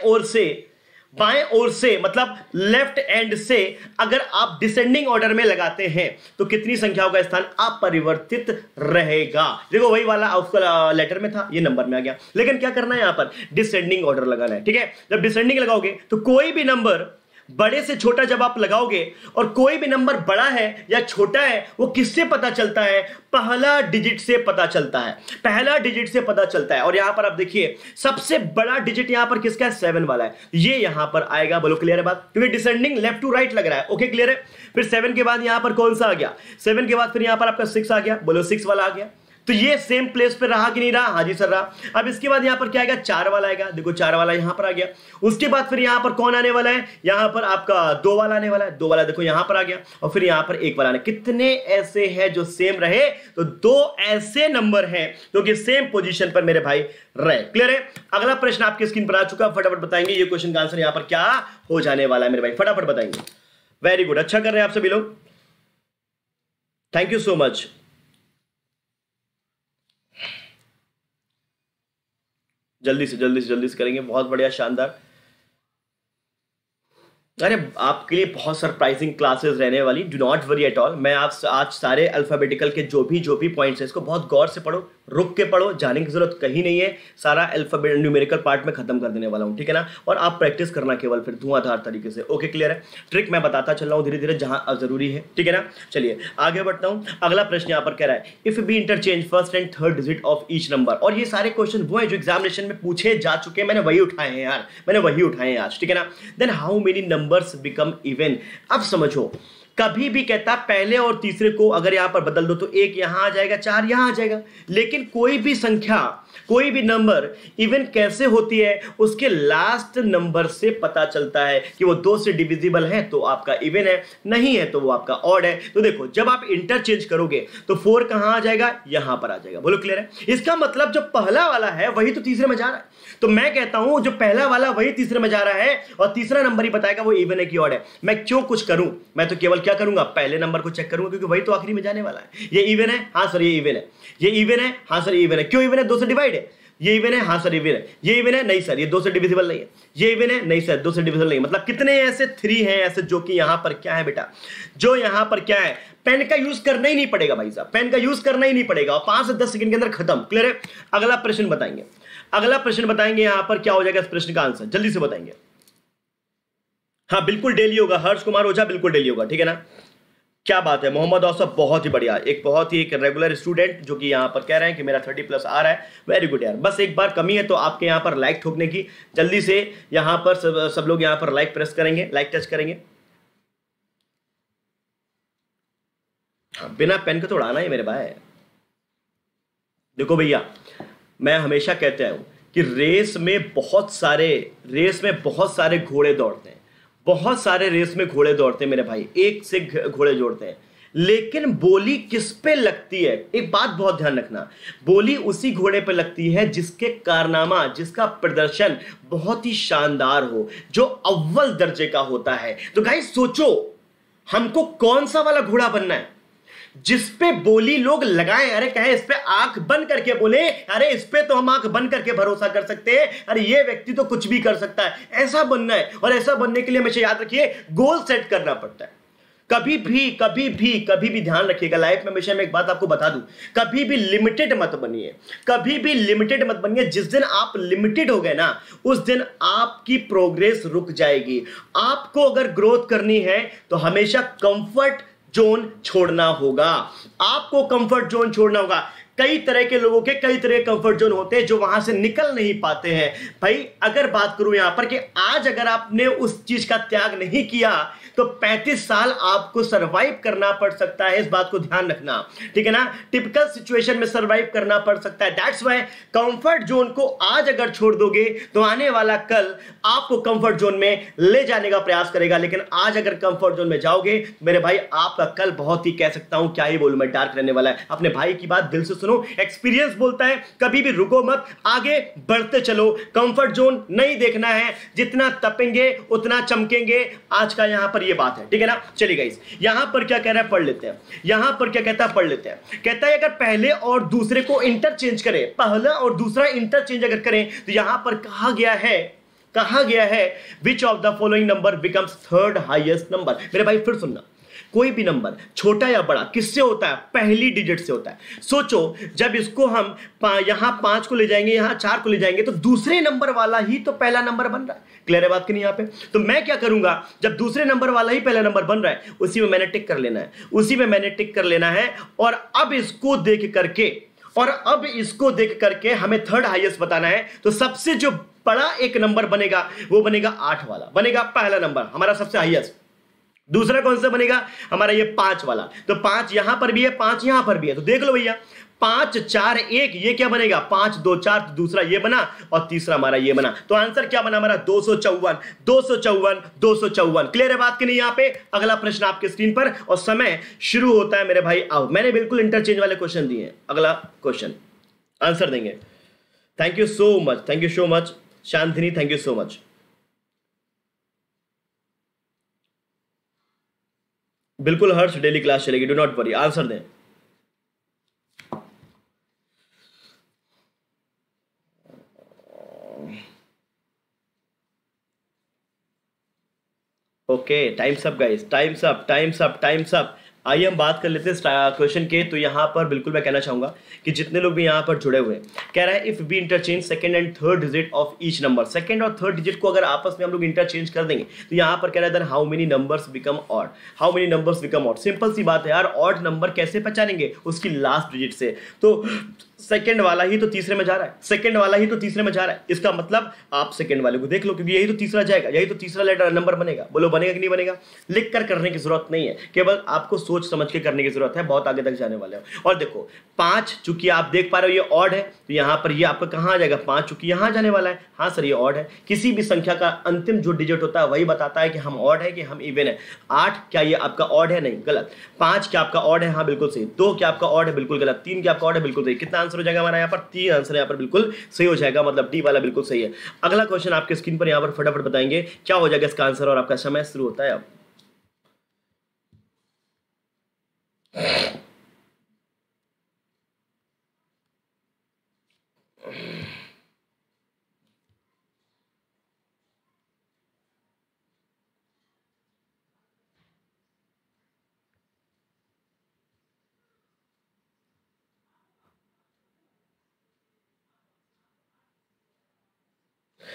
A: ओर से मतलब लेफ्ट एंड से अगर आप डिसेंडिंग ऑर्डर में लगाते हैं तो कितनी संख्याओं का स्थान अपरिवर्तित रहेगा? देखो वही वाला उसका लेटर में था, ये नंबर में आ गया, लेकिन क्या करना है यहां पर? डिसेंडिंग ऑर्डर लगाना है, ठीक है। जब डिसेंडिंग लगाओगे तो कोई भी नंबर बड़े से छोटा जब आप लगाओगे, और कोई भी नंबर बड़ा है या छोटा है वो किससे पता चलता है? पहला डिजिट से पता चलता है, पहला डिजिट से पता चलता है। और यहां पर आप देखिए सबसे बड़ा डिजिट यहां पर किसका है? 7 वाला है, ये यहां पर आएगा। बोलो क्लियर है बात? क्योंकि डिसेंडिंग लेफ्ट टू राइट लग रहा है। ओके क्लियर है। फिर 7 के बाद यहां पर कौन सा आ गया? 7 के बाद फिर यहां पर आपका 6 आ गया, बोलो 6 वाला आ गया। तो ये सेम प्लेस पे रहा कि नहीं रहा? हाँ जी सर रहा। अब इसके बाद यहां पर क्या आएगा? 4 वाला आएगा, देखो 4 वाला यहां पर आ गया। उसके बाद फिर यहां पर कौन आने वाला है? यहां पर आपका 2 वाला आने वाला है, 2 वाला देखो यहां पर आ गया, और फिर यहां पर 1 वाला आने। कितने ऐसे हैं जो सेम रहे? तो 2 ऐसे नंबर हैं जो कि सेम पोजीशन पर मेरे भाई रहे। क्लियर है? अगला प्रश्न आपकी स्क्रीन पर आ चुका, फटाफट बताएंगे ये क्वेश्चन का आंसर यहां पर क्या हो जाने वाला है मेरे भाई, फटाफट बताएंगे। वेरी गुड, अच्छा कर रहे हैं आप सभी लोग, थैंक यू सो मच। जल्दी से करेंगे, बहुत बढ़िया, शानदार। अरे आपके लिए बहुत सरप्राइजिंग क्लासेस रहने वाली, do not worry at all. मैं आप आज सारे अल्फाबेटिकल के जो भी पॉइंट्स है इसको बहुत गौर से पढ़ो, रुक के पढ़ो, जाने की जरूरत कहीं नहीं है। सारा अल्फाबेट न्यूमेरिकल पार्ट में खत्म कर देने वाला हूं, ठीक है ना। और आप प्रैक्टिस करना केवल फिर धुआंधार तरीके से। ओके क्लियर है? ट्रिक मैं बताता चल रहा हूं धीरे धीरे जहां जरूरी है, ठीक है ना। चलिए आगे बढ़ता हूं। अगला प्रश्न यहां पर कह रहा है if be interchange first and third digit of each number. और ये सारे क्वेश्चन वो है जो एग्जामिनेशन में पूछे जा चुके हैं, मैंने वही उठाए हैं यार, मैंने वही उठाए हैं आज, ठीक है ना। Then how many numbers become even. अब समझो, कभी भी कहता पहले और तीसरे को अगर यहां पर बदल दो तो 1 यहां आ जाएगा, 4 यहां आ जाएगा। लेकिन कोई भी संख्या, कोई भी नंबर इवन कैसे होती है? उसके लास्ट नंबर से पता चलता है कि वो 2 से डिविजिबल है तो आपका इवन है, नहीं है तो वो आपका ऑड है। तो देखो जब आप इंटरचेंज करोगे तो 4 कहां आ जाएगा? यहां पर आ जाएगा। बोलो क्लियर है? इसका मतलब जो पहला वाला है वही तो तीसरे में जा रहा है। तो मैं कहता हूं जो पहला वाला वही तीसरे में जा रहा है, और तीसरा नंबर ही बताएगा वो इवन है कि ऑड है। मैं क्यों कुछ करूं? मैं तो केवल क्या करूंगा? पहले नंबर को चेक करूंगा, क्योंकि वही तो आखिरी में जाने वाला है। ये इवन है, हाँ सर ये इवन है, ये इवन है, हाँ सर ये इवन है। क्यों इवन है? 2 से डिवाइड है। ये इवन है, हाँ सर इवन है, ये इवन है, नहीं सर ये 2 से डिविजिबल नहीं है, ये इवन है, नहीं सर 2 से डिविजिबल नहीं है। मतलब कितने ऐसे 3 हैं ऐसे जो कि यहां पर क्या है बेटा, जो यहां पर क्या है, पेन का यूज करना ही नहीं पड़ेगा भाई साहब, पेन का यूज करना ही नहीं पड़ेगा और 5 से 10 सेकंड के अंदर खत्म। क्लियर है? अगला प्रश्न बताएंगे, अगला प्रश्न बताएंगे यहां पर क्या हो जाएगा इस प्रश्न का आंसर, जल्दी से बताएंगे। हाँ बिल्कुल डेली होगा, हर्ष कुमार ओझा बिल्कुल डेली होगा, ठीक है ना, क्या बात है। मोहम्मद औसफ बहुत ही बढ़िया, एक बहुत ही एक रेगुलर स्टूडेंट जो कि यहाँ पर कह रहे हैं कि मेरा 30+ आ रहा है, वेरी गुड यार। बस एक बार कमी है तो आपके यहाँ पर लाइक ठोकने की, जल्दी से यहाँ पर सब लोग यहाँ पर लाइक प्रेस करेंगे, लाइक टच करेंगे। हाँ, बिना पेन के तो उड़ाना है मेरे भाई। देखो भैया मैं हमेशा कहता हूं कि रेस में बहुत सारे घोड़े दौड़ते हैं, बहुत सारे रेस में घोड़े दौड़ते हैं मेरे भाई, एक से घोड़े जोड़ते हैं, लेकिन बोली किस पे लगती है, एक बात बहुत ध्यान रखना, बोली उसी घोड़े पे लगती है जिसके कारनामा, जिसका प्रदर्शन बहुत ही शानदार हो, जो अव्वल दर्जे का होता है। तो गाइस सोचो हमको कौन सा वाला घोड़ा बनना है जिस पे बोली लोग लगाएं, अरे कहे इस पे आंख बंद करके बोले, अरे इस पे तो हम आंख बंद करके भरोसा कर सकते हैं, अरे ये व्यक्ति तो कुछ भी कर सकता है, ऐसा बनना है। और ऐसा बनने के लिए हमेशा याद रखिए गोल सेट करना पड़ता है। कभी भी ध्यान रखिएगा लाइफ में, हमेशा मैं एक बात आपको बता दूं, कभी भी लिमिटेड मत बनिए, कभी भी लिमिटेड मत बनिए। जिस दिन आप लिमिटेड हो गए ना उस दिन आपकी प्रोग्रेस रुक जाएगी। आपको अगर ग्रोथ करनी है तो हमेशा कंफर्ट जोन छोड़ना होगा, आपको कंफर्ट जोन छोड़ना होगा। कई तरह के लोगों के कई तरह के कंफर्ट जोन होते हैं जो वहां से निकल नहीं पाते हैं। भाई अगर बात करूं यहां पर कि आज अगर आपने उस चीज का त्याग नहीं किया तो 35 साल आपको सरवाइव करना पड़ सकता है, इस बात को ध्यान रखना, ठीक है ना। टिपिकल सिचुएशन में सरवाइव करना पड़ सकता है। दैट्स व्हाई कंफर्ट जोन को आज अगर छोड़ दोगे तो आने वाला कल आपको कंफर्ट जोन में ले जाने का प्रयास करेगा, लेकिन आज अगर कंफर्ट जोन में जाओगे मेरे भाई आपका कल बहुत ही, कह सकता हूं क्या ही बोलूं मैं, डार्क रहने वाला है। अपने भाई की बात दिल से सुनो, एक्सपीरियंस बोलता है कभी भी रुको मत, आगे बढ़ते चलो। कंफर्ट जोन नहीं देखना है, जितना तपेंगे उतना चमकेंगे, आज का यहां पर ये बात है, ठीक है ना। चलिए गाइस यहां पर क्या कह रहा है पढ़ लेते हैं, यहां पर क्या कहता है पढ़ लेते हैं। कहता है अगर पहले और दूसरे को इंटरचेंज करें, पहला और दूसरा इंटरचेंज अगर करें तो यहां पर कहा गया है which of the following number becomes third highest number. मेरे भाई फिर सुनना, कोई भी नंबर छोटा या बड़ा किससे होता है, पहली डिजिट से होता है। सोचो जब इसको हम यहां 5 को ले जाएंगे, यहां 4 को ले जाएंगे तो दूसरे नंबर वाला ही तो पहला नंबर बन रहा है। क्लियर है बात की नहीं यहां पे। तो मैं क्या करूंगा, जब दूसरे नंबर वाला ही पहला नंबर बन रहा है उसी में मैंने टिक कर लेना है, और अब इसको देख करके हमें थर्ड हाईएस्ट बताना है। तो सबसे जो बड़ा एक नंबर बनेगा वो बनेगा 8 वाला, बनेगा पहला नंबर हमारा सबसे हाईएस्ट। दूसरा कौन सा बनेगा, हमारा ये 5 वाला। तो 5 यहां पर भी है, 5 यहां पर भी है। तो देख लो भैया 5 4 1, ये क्या बनेगा 5 2 4, तो दूसरा ये बना और तीसरा हमारा ये बना। तो आंसर क्या बना हमारा 254। क्लियर है बात की नहीं यहां पे। अगला प्रश्न आपके स्क्रीन पर और समय शुरू होता है मेरे भाई। आओ, मैंने बिल्कुल इंटरचेंज वाले क्वेश्चन दिए हैं। अगला क्वेश्चन आंसर देंगे। Thank you so much Shantini, thank you so much. बिल्कुल हर्ष डेली क्लास चलेगी, डू नॉट वरी। आंसर दें। Okay times up guys, times up. आइए हम बात कर लेते हैं क्वेश्चन के। तो यहाँ पर बिल्कुल मैं कहना चाहूंगा कि जितने लोग भी यहाँ पर जुड़े हुए हैं, कह रहा है if we interchange second and third digit of each number, second और थर्ड डिजिट को अगर आपस में हम लोग इंटरचेंज कर देंगे तो यहाँ पर कह रहा है then how many numbers become odd. Simple सी बात है यार, ऑड नंबर कैसे पहचानेंगे, उसकी लास्ट डिजिट से। तो सेकंड वाला ही तो तीसरे में जा रहा है, इसका मतलब आप सेकंड वाले को देख लो, क्योंकि यही तो तीसरा जाएगा, यही तो तीसरा लेटर नंबर बनेगा। बोलो बनेगा कि नहीं बनेगा। लिख कर करने की जरूरत नहीं है, केवल आपको सोच समझ के करने की जरूरत है, बहुत आगे तक जाने वाले हो। और देखो 5 चूंकि आप देख पा रहे हो ये ऑड है, तो यहां पर ये आपका कहां आ जाएगा 5, चूंकि यहां जाने वाला है। हाँ सर ये ऑड है। किसी भी संख्या का अंतिम जो डिजिट होता है वही बताता है कि हम ऑड है कि हम इवन है। 8 क्या ये आपका ऑड है, नहीं गलत। 5 क्या आपका ऑड है, हाँ बिल्कुल सही। 2 क्या आपका ऑड है, बिल्कुल गलत। 3 क्या आपका ऑड है, बिल्कुल सही। कितना आंसर हो जाएगा हमारा यहाँ पर 3 आंसर यहाँ पर बिल्कुल सही हो जाएगा, मतलब डी वाला बिल्कुल सही है। अगला क्वेश्चन आपके स्क्रीन पर यहाँ पर फटाफट बताएंगे क्या हो जाएगा इसका आंसर, और आपका समय शुरू होता है अब।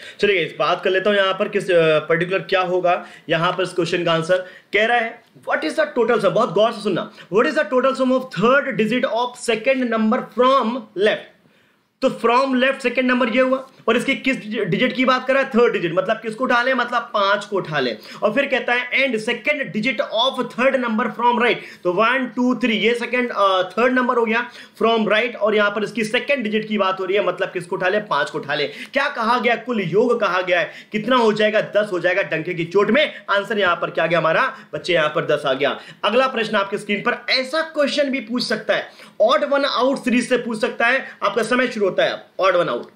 A: चलिए इस बात कर लेता हूं यहां पर किस पर्टिकुलर क्या होगा यहां पर इस क्वेश्चन का आंसर कह रहा है what is the total sum, बहुत गौर से सुनना, what is the total sum of third digit of second number from left. तो फ्रॉम लेफ्ट सेकंड नंबर ये हुआ और इसकी किस डिजिट की बात कर रहा है, थर्ड डिजिट, मतलब किसको उठा ले, मतलब 5 को उठा ले। और फिर कहता है and second digit of third number from right, तो 1 2 3 ये सेकंड थर्ड नंबर हो गया फ्रॉम राइट, और यहां पर इसकी सेकंड डिजिट की बात हो रही है, मतलब किसको उठा ले, 5 को उठा ले। क्या कहा गया, कुल योग कहा गया है, कितना हो जाएगा, 10 हो जाएगा डंके की चोट में। आंसर यहां पर क्या गया हमारा बच्चे, यहां पर 10 आ गया। अगला प्रश्न आपके स्क्रीन पर, ऐसा क्वेश्चन भी पूछ सकता है, ऑड वन आउट सीरीज से पूछ सकता है। आपका समय शुरू होता है, ऑड वन आउट।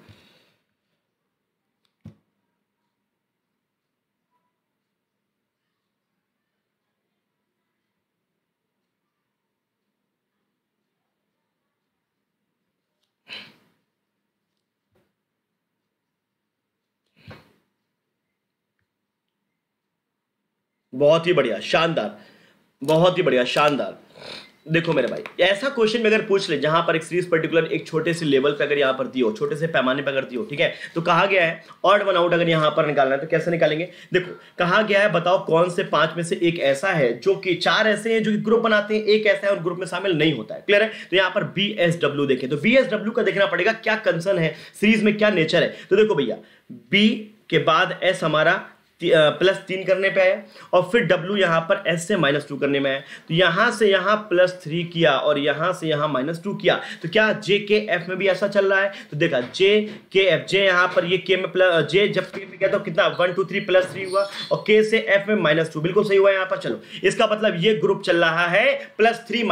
A: बहुत ही बढ़िया, शानदार, बहुत ही बढ़िया, शानदार। देखो मेरे भाई, ऐसा क्वेश्चन में अगर पूछ ले जहां पर एक सीरीज पर्टिकुलर एक छोटे से लेवल पे अगर यहां पर दी हो, छोटे से पैमाने पे अगर दी हो, ठीक है, तो कहा गया है ऑड वन आउट अगर यहां पर निकालना है तो कैसे निकालेंगे। देखो कहा गया है बताओ कौन से 5 में से एक ऐसा है जो कि 4 ऐसे हैं जो कि ग्रुप बनाते हैं, एक ऐसा है और ग्रुप में शामिल नहीं होता है। क्लियर है। तो यहां पर BSW देखें, तो BSW का देखना पड़ेगा क्या कंसर्न है, सीरीज में क्या नेचर है। तो देखो भैया, B के बाद S हमारा +3 करने पे आया और फिर W यहां पर S से -2 करने में आया, तो यहां से यहां +3 किया और यहां से यहां -2 किया। तो क्या J के F में भी ऐसा चल रहा है, तो देखा J के F, J यहां पर ये K में J जब K में गया तो कितना 1 2 3 +3 हुआ और K से F में -2, बिल्कुल सही हुआ यहां पर। चलो इसका मतलब ये ग्रुप चल रहा है +3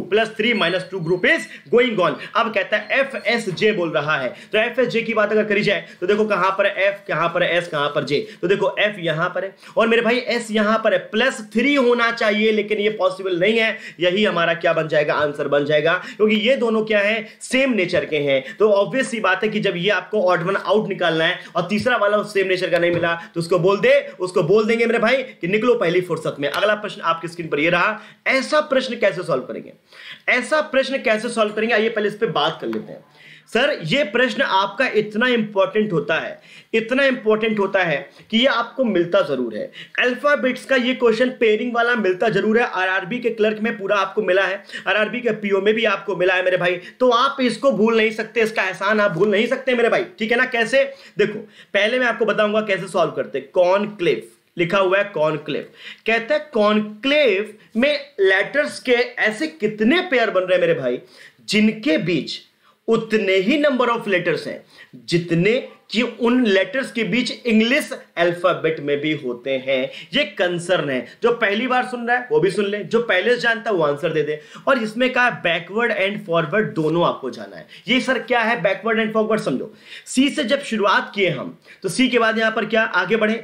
A: -2 ग्रुप इज गोइंग ऑन। अब कहता है FSJ बोल रहा है, तो FSJ की बात अगर करी जाए तो देखो कहां पर F, कहां पर S, कहां पर J। तो देखो F यहां पर है और मेरे भाई S यहां पर है, +3 होना चाहिए लेकिन ये पॉसिबल नहीं है। यही हमारा क्या बन जाएगा, आंसर बन जाएगा, क्योंकि ये दोनों क्या है, सेम नेचर के हैं। तो ऑब्वियस सी बात है कि जब ये आपको ऑड वन आउट निकालना है और तीसरा वाला सेम नेचर का नहीं मिला तो उसको बोल देंगे मेरे भाई कि निकलो पहली फुर्सत में। अगला प्रश्न आपकी स्क्रीन पर ये रहा, ऐसा प्रश्न कैसे सॉल्व करेंगे, ऐसा प्रश्न कैसे सॉल्व करेंगे, आइए पहले इस पर बात कर लेते हैं। सर ये प्रश्न आपका इतना इंपॉर्टेंट होता है, इतना इंपॉर्टेंट होता है कि ये आपको मिलता जरूर है। अल्फाबेट्स का ये क्वेश्चन पेयरिंग वाला मिलता जरूर है, आरआरबी के क्लर्क में पूरा आपको मिला है, आरआरबी के पीओ में भी आपको मिला है मेरे भाई। तो आप इसको भूल नहीं सकते, इसका एहसान आप भूल नहीं सकते मेरे भाई, ठीक है ना। कैसे, देखो पहले मैं आपको बताऊंगा कैसे सॉल्व करते। कॉनक्लेव लिखा हुआ है, कॉनक्लेव कहता है कॉनक्लेव में लेटर्स के ऐसे कितने पेयर बन रहे हैं मेरे भाई जिनके बीच उतने ही नंबर ऑफ लेटर्स हैं जितने कि उन लेटर्स के बीच इंग्लिश अल्फाबेट में भी होते हैं। ये कंसर्न है, जो पहली बार सुन रहा है वो भी सुन ले, जो पहले से जानता है वो आंसर दे दे। और इसमें कहा बैकवर्ड एंड फॉरवर्ड दोनों आपको जाना है। ये सर क्या है बैकवर्ड एंड फॉरवर्ड, समझो। सी से जब शुरुआत किए हम तो सी के बाद यहां पर क्या आगे बढ़े,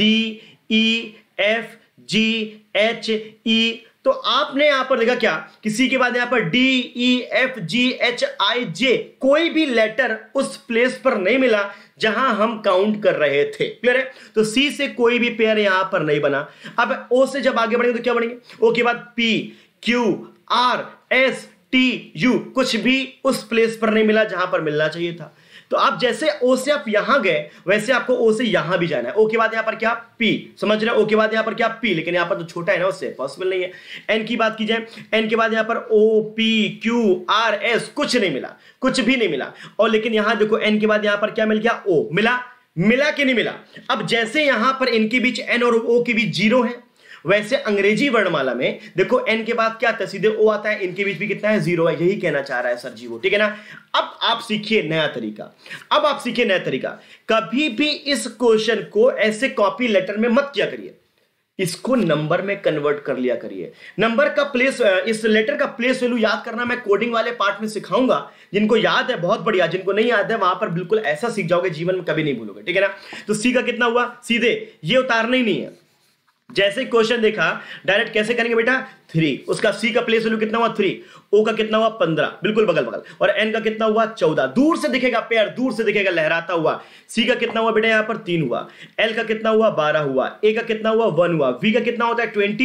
A: DEFGHE, तो आपने यहां पर देखा क्या, किसी के बाद यहां पर DEFGHIJ, कोई भी लेटर उस प्लेस पर नहीं मिला जहां हम काउंट कर रहे थे। क्लियर है। तो सी से कोई भी पेयर यहां पर नहीं बना। अब ओ से जब आगे बढ़ेंगे तो क्या बढ़ेंगे, ओ के बाद PQRSTU, कुछ भी उस प्लेस पर नहीं मिला जहां पर मिलना चाहिए था। तो आप जैसे ओ से आप यहां गए वैसे आपको ओ से यहां भी जाना है। ओ के बाद यहां पर क्या P, समझ रहे हो, ओ के बाद यहां पर क्या P, लेकिन यहां पर तो छोटा है ना, उससे पॉसिबल नहीं है। एन की बात की जाए, एन के बाद यहां पर OPQRS, कुछ नहीं मिला, कुछ भी नहीं मिला। और लेकिन यहां देखो एन के बाद यहां पर क्या मिल गया, O, मिला कि नहीं मिला। अब जैसे यहां पर इनके बीच एन और ओ के बीच 0 है, वैसे अंग्रेजी वर्णमाला में देखो एन के बाद क्या आता है, सीधे ओ आता है, इनके बीच भी कितना है, 0 है। यही कहना चाह रहा है सर जी वो, ठीक है ना। अब आप सीखिए नया तरीका, अब आप सीखिए नया तरीका। कभी भी इस क्वेश्चन को ऐसे कॉपी लेटर में मत किया करिए, इसको नंबर में कन्वर्ट कर लिया करिए। नंबर का प्लेस, इस लेटर का प्लेस वैल्यू याद करना मैं कोडिंग वाले पार्ट में सिखाऊंगा। जिनको याद है बहुत बढ़िया, जिनको नहीं याद है वहां पर बिल्कुल ऐसा सीख जाओगे, जीवन में कभी नहीं भूलोगे, ठीक है ना। तो सी का कितना हुआ, सीधे ये उतारना ही नहीं है। जैसे क्वेश्चन देखा डायरेक्ट कैसे करेंगे बेटा, 3, उसका सी का प्लेस वैल्यू कितना हुआ 3, ओ का कितना हुआ 15, बिल्कुल बगल बगल, और एन का कितना हुआ 14, दूर से दिखेगा पेयर, दूर से दिखेगा लहराता हुआ। सी का कितना हुआ बेटा यहां पर 3 हुआ, एल का कितना हुआ 12 हुआ, ए का कितना हुआ 1 हुआ, वी का कितना होता है 22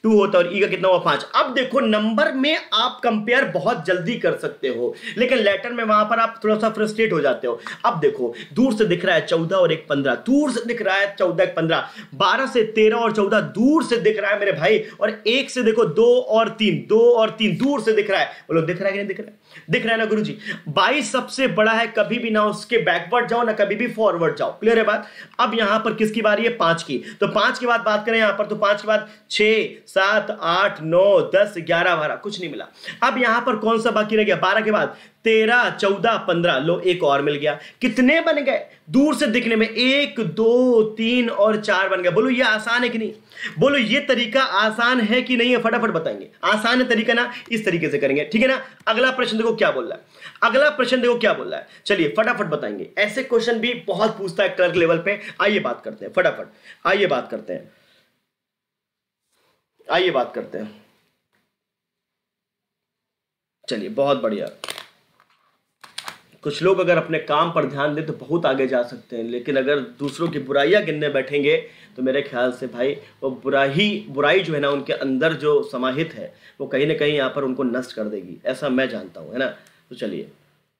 A: 2 होता है और ई का कितना हुआ 5। अब देखो नंबर में आप कंपेयर बहुत जल्दी कर सकते हो, लेकिन लेटर में वहां पर आप थोड़ा सा फ्रस्ट्रेट हो जाते हो। अब देखो दूर से दिख रहा है 14 और 1 15, दूर से दिख रहा है 14 1 15, 12 से 13 और 14 दूर से दिख रहा है मेरे भाई, और 1 से देखो 2 और 3, 2 और 3 दूर से दिख रहा है। बोलो दिख रहा है कि नहीं दिख रहा है? दिख रहा है ना गुरुजी। 22 सबसे बड़ा है, कभी भी ना उसके बैकवर्ड जाओ ना कभी भी फॉरवर्ड जाओ। क्लियर है बात? अब यहां पर किसकी बारी है? 5 की। तो 5 के बाद बात करें यहां पर, तो 5 के बाद 6 7 8 9 10 11 12, कुछ नहीं मिला। अब यहां पर कौन सा बाकी रह गया? 12 के बाद 13 14 15, लो एक और मिल गया। कितने बन गए दूर से दिखने में? 1 2 3 और 4 बन गए। बोलो ये आसान है कि नहीं? बोलो ये तरीका आसान है कि नहीं है? फटाफट बताएंगे। आसान है तरीका ना? इस तरीके से करेंगे, ठीक है ना। अगला प्रश्न देखो क्या बोल रहा है, अगला प्रश्न देखो क्या बोल रहा है। चलिए फटाफट बताएंगे। ऐसे क्वेश्चन भी बहुत पूछता है क्लर्क लेवल पे। आइए बात करते हैं फटाफट, आइए बात करते हैं, आइए बात करते हैं। चलिए बहुत बढ़िया। कुछ लोग अगर अपने काम पर ध्यान दें तो बहुत आगे जा सकते हैं, लेकिन अगर दूसरों की बुराइयां गिनने बैठेंगे तो मेरे ख्याल से भाई वो बुराई जो है ना उनके अंदर जो समाहित है वो कहीं ना कहीं यहाँ पर उनको नष्ट कर देगी, ऐसा मैं जानता हूं, है ना। तो चलिए,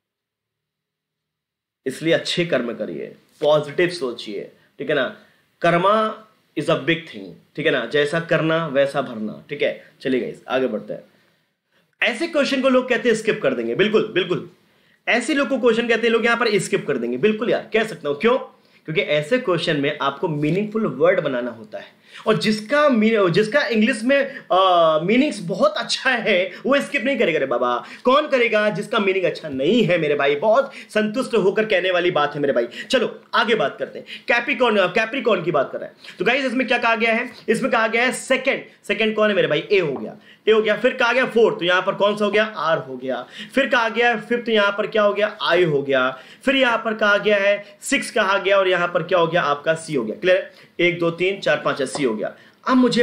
A: इसलिए अच्छे कर्म करिए, पॉजिटिव सोचिए, ठीक है ना। Karma is a big thing, ठीक है ना। जैसा करना वैसा भरना, ठीक है। चलिए गाइस आगे बढ़ते हैं। ऐसे क्वेश्चन को लोग कहते हैं स्किप कर देंगे, बिल्कुल बिल्कुल ऐसे लोग को क्वेश्चन कहते हैं लोग यहां पर स्किप कर देंगे, बिल्कुल यार कह सकता हूं। क्यों? क्योंकि ऐसे क्वेश्चन में आपको मीनिंगफुल वर्ड बनाना होता है, और जिसका इंग्लिश में मीनिंग्स बहुत अच्छा है वो स्किप नहीं करेगा रे बाबा। कौन करेगा? जिसका मीनिंग अच्छा नहीं है मेरे भाई। बहुत संतुष्ट होकर कहने वाली बात है मेरे भाई। चलो आगे बात करते हैं। कैप्रिकॉर्न की बात कर रहा है। तो गाइस इसमें क्या कहा गया है? इसमें कहा गया है सेकंड कौन है मेरे भाई? ए हो गया। फिर कहा गया 4th, तो यहां पर कौन सा हो गया? आर हो गया। फिर कहा गया 5th, यहां पर क्या हो गया? आई हो गया। फिर यहां पर कहा गया है 6 कहा गया, और यहां पर क्या हो गया? आपका सी हो गया। क्लियर? 1 2 3 4 5 सी हो गया। अब मुझे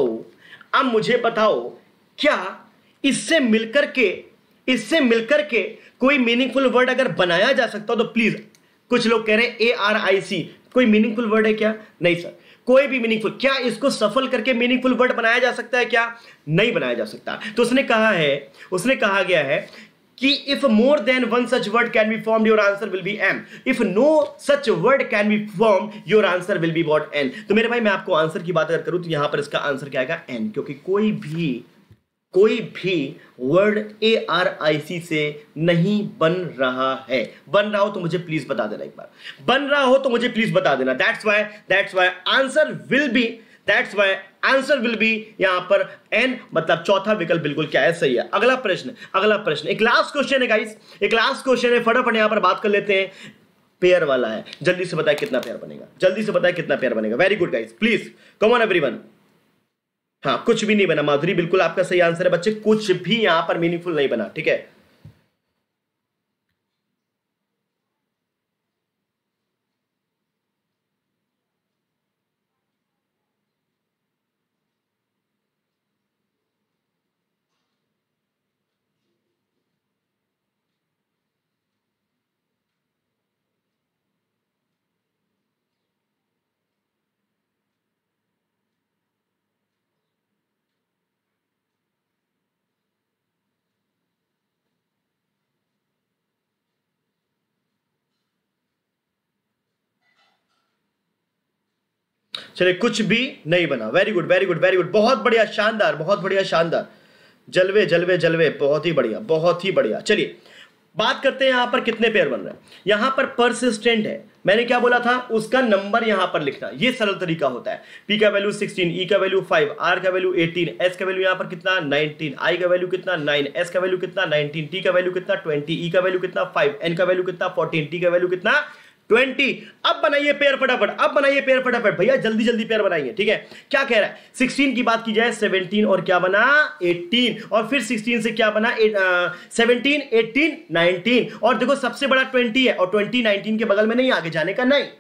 A: बताओ क्या इससे मिलकर के कोई मीनिंगफुल वर्ड अगर बनाया जा सकता हो तो प्लीज। कुछ लोग कह रहे हैं ARIC, कोई मीनिंगफुल वर्ड है क्या? नहीं सर, कोई भी मीनिंगफुल। क्या इसको सफल करके मीनिंगफुल वर्ड बनाया जा सकता है क्या? नहीं बनाया जा सकता। तो उसने कहा गया है कि if more than one such word can be formed, your answer will be M. If no such word can be formed, your answer will be what? N. तो मेरे भाई मैं आपको आंसर की बात अगर करूं तो यहां पर इसका आंसर क्या आएगा? N, क्योंकि कोई भी वर्ड ARIC से नहीं बन रहा है। बन रहा हो तो मुझे प्लीज बता देना एक बार, बन रहा हो तो मुझे प्लीज बता देना। That's why answer will B यहां पर N, मतलब चौथा विकल्प बिल्कुल क्या है? सही है। अगला प्रश्न एक लास्ट क्वेश्चन है गाइस, एक लास्ट क्वेश्चन है। फटाफट यहां पर बात कर लेते हैं। पेयर वाला है, जल्दी से बताए कितना पेयर बनेगा? Very good guys, please come on everyone. हाँ, कुछ भी नहीं बना माधुरी, बिल्कुल आपका सही आंसर है बच्चे, कुछ भी यहां पर मीनिंगफुल नहीं बना, ठीक है। चलिए, कुछ भी नहीं बना। वेरी गुड, बहुत बढ़िया, शानदार। जलवे, बहुत ही बढ़िया। चलिए बात करते हैं यहां पर कितने पेयर बन रहे हैं। यहां पर परसिस्टेंट है, मैंने क्या बोला था? उसका नंबर यहां पर लिखना, ये सरल तरीका होता है। P का वैल्यू 16, E का वैल्यू 5, R का वैल्यू 18, S का वैल्यू यहां पर कितना? 19, I का वैल्यू कितना? 9, S का वैल्यू कितना? 19, T का वैल्यू कितना? 20, E का वैल्यू कितना? 5, N का वैल्यू कितना? 14, T का वैल्यू कितना? 20। अब बनाइए पेयर फटाफट भैया, जल्दी पेयर बनाइए, ठीक है। क्या कह रहा है? 16 की बात की जाए 17, और क्या बना? 18, और फिर 16 से क्या बना? 17, 18, 19, और देखो सबसे बड़ा 20 है, और 20 19 के बगल में नहीं, आगे जाने का नहीं।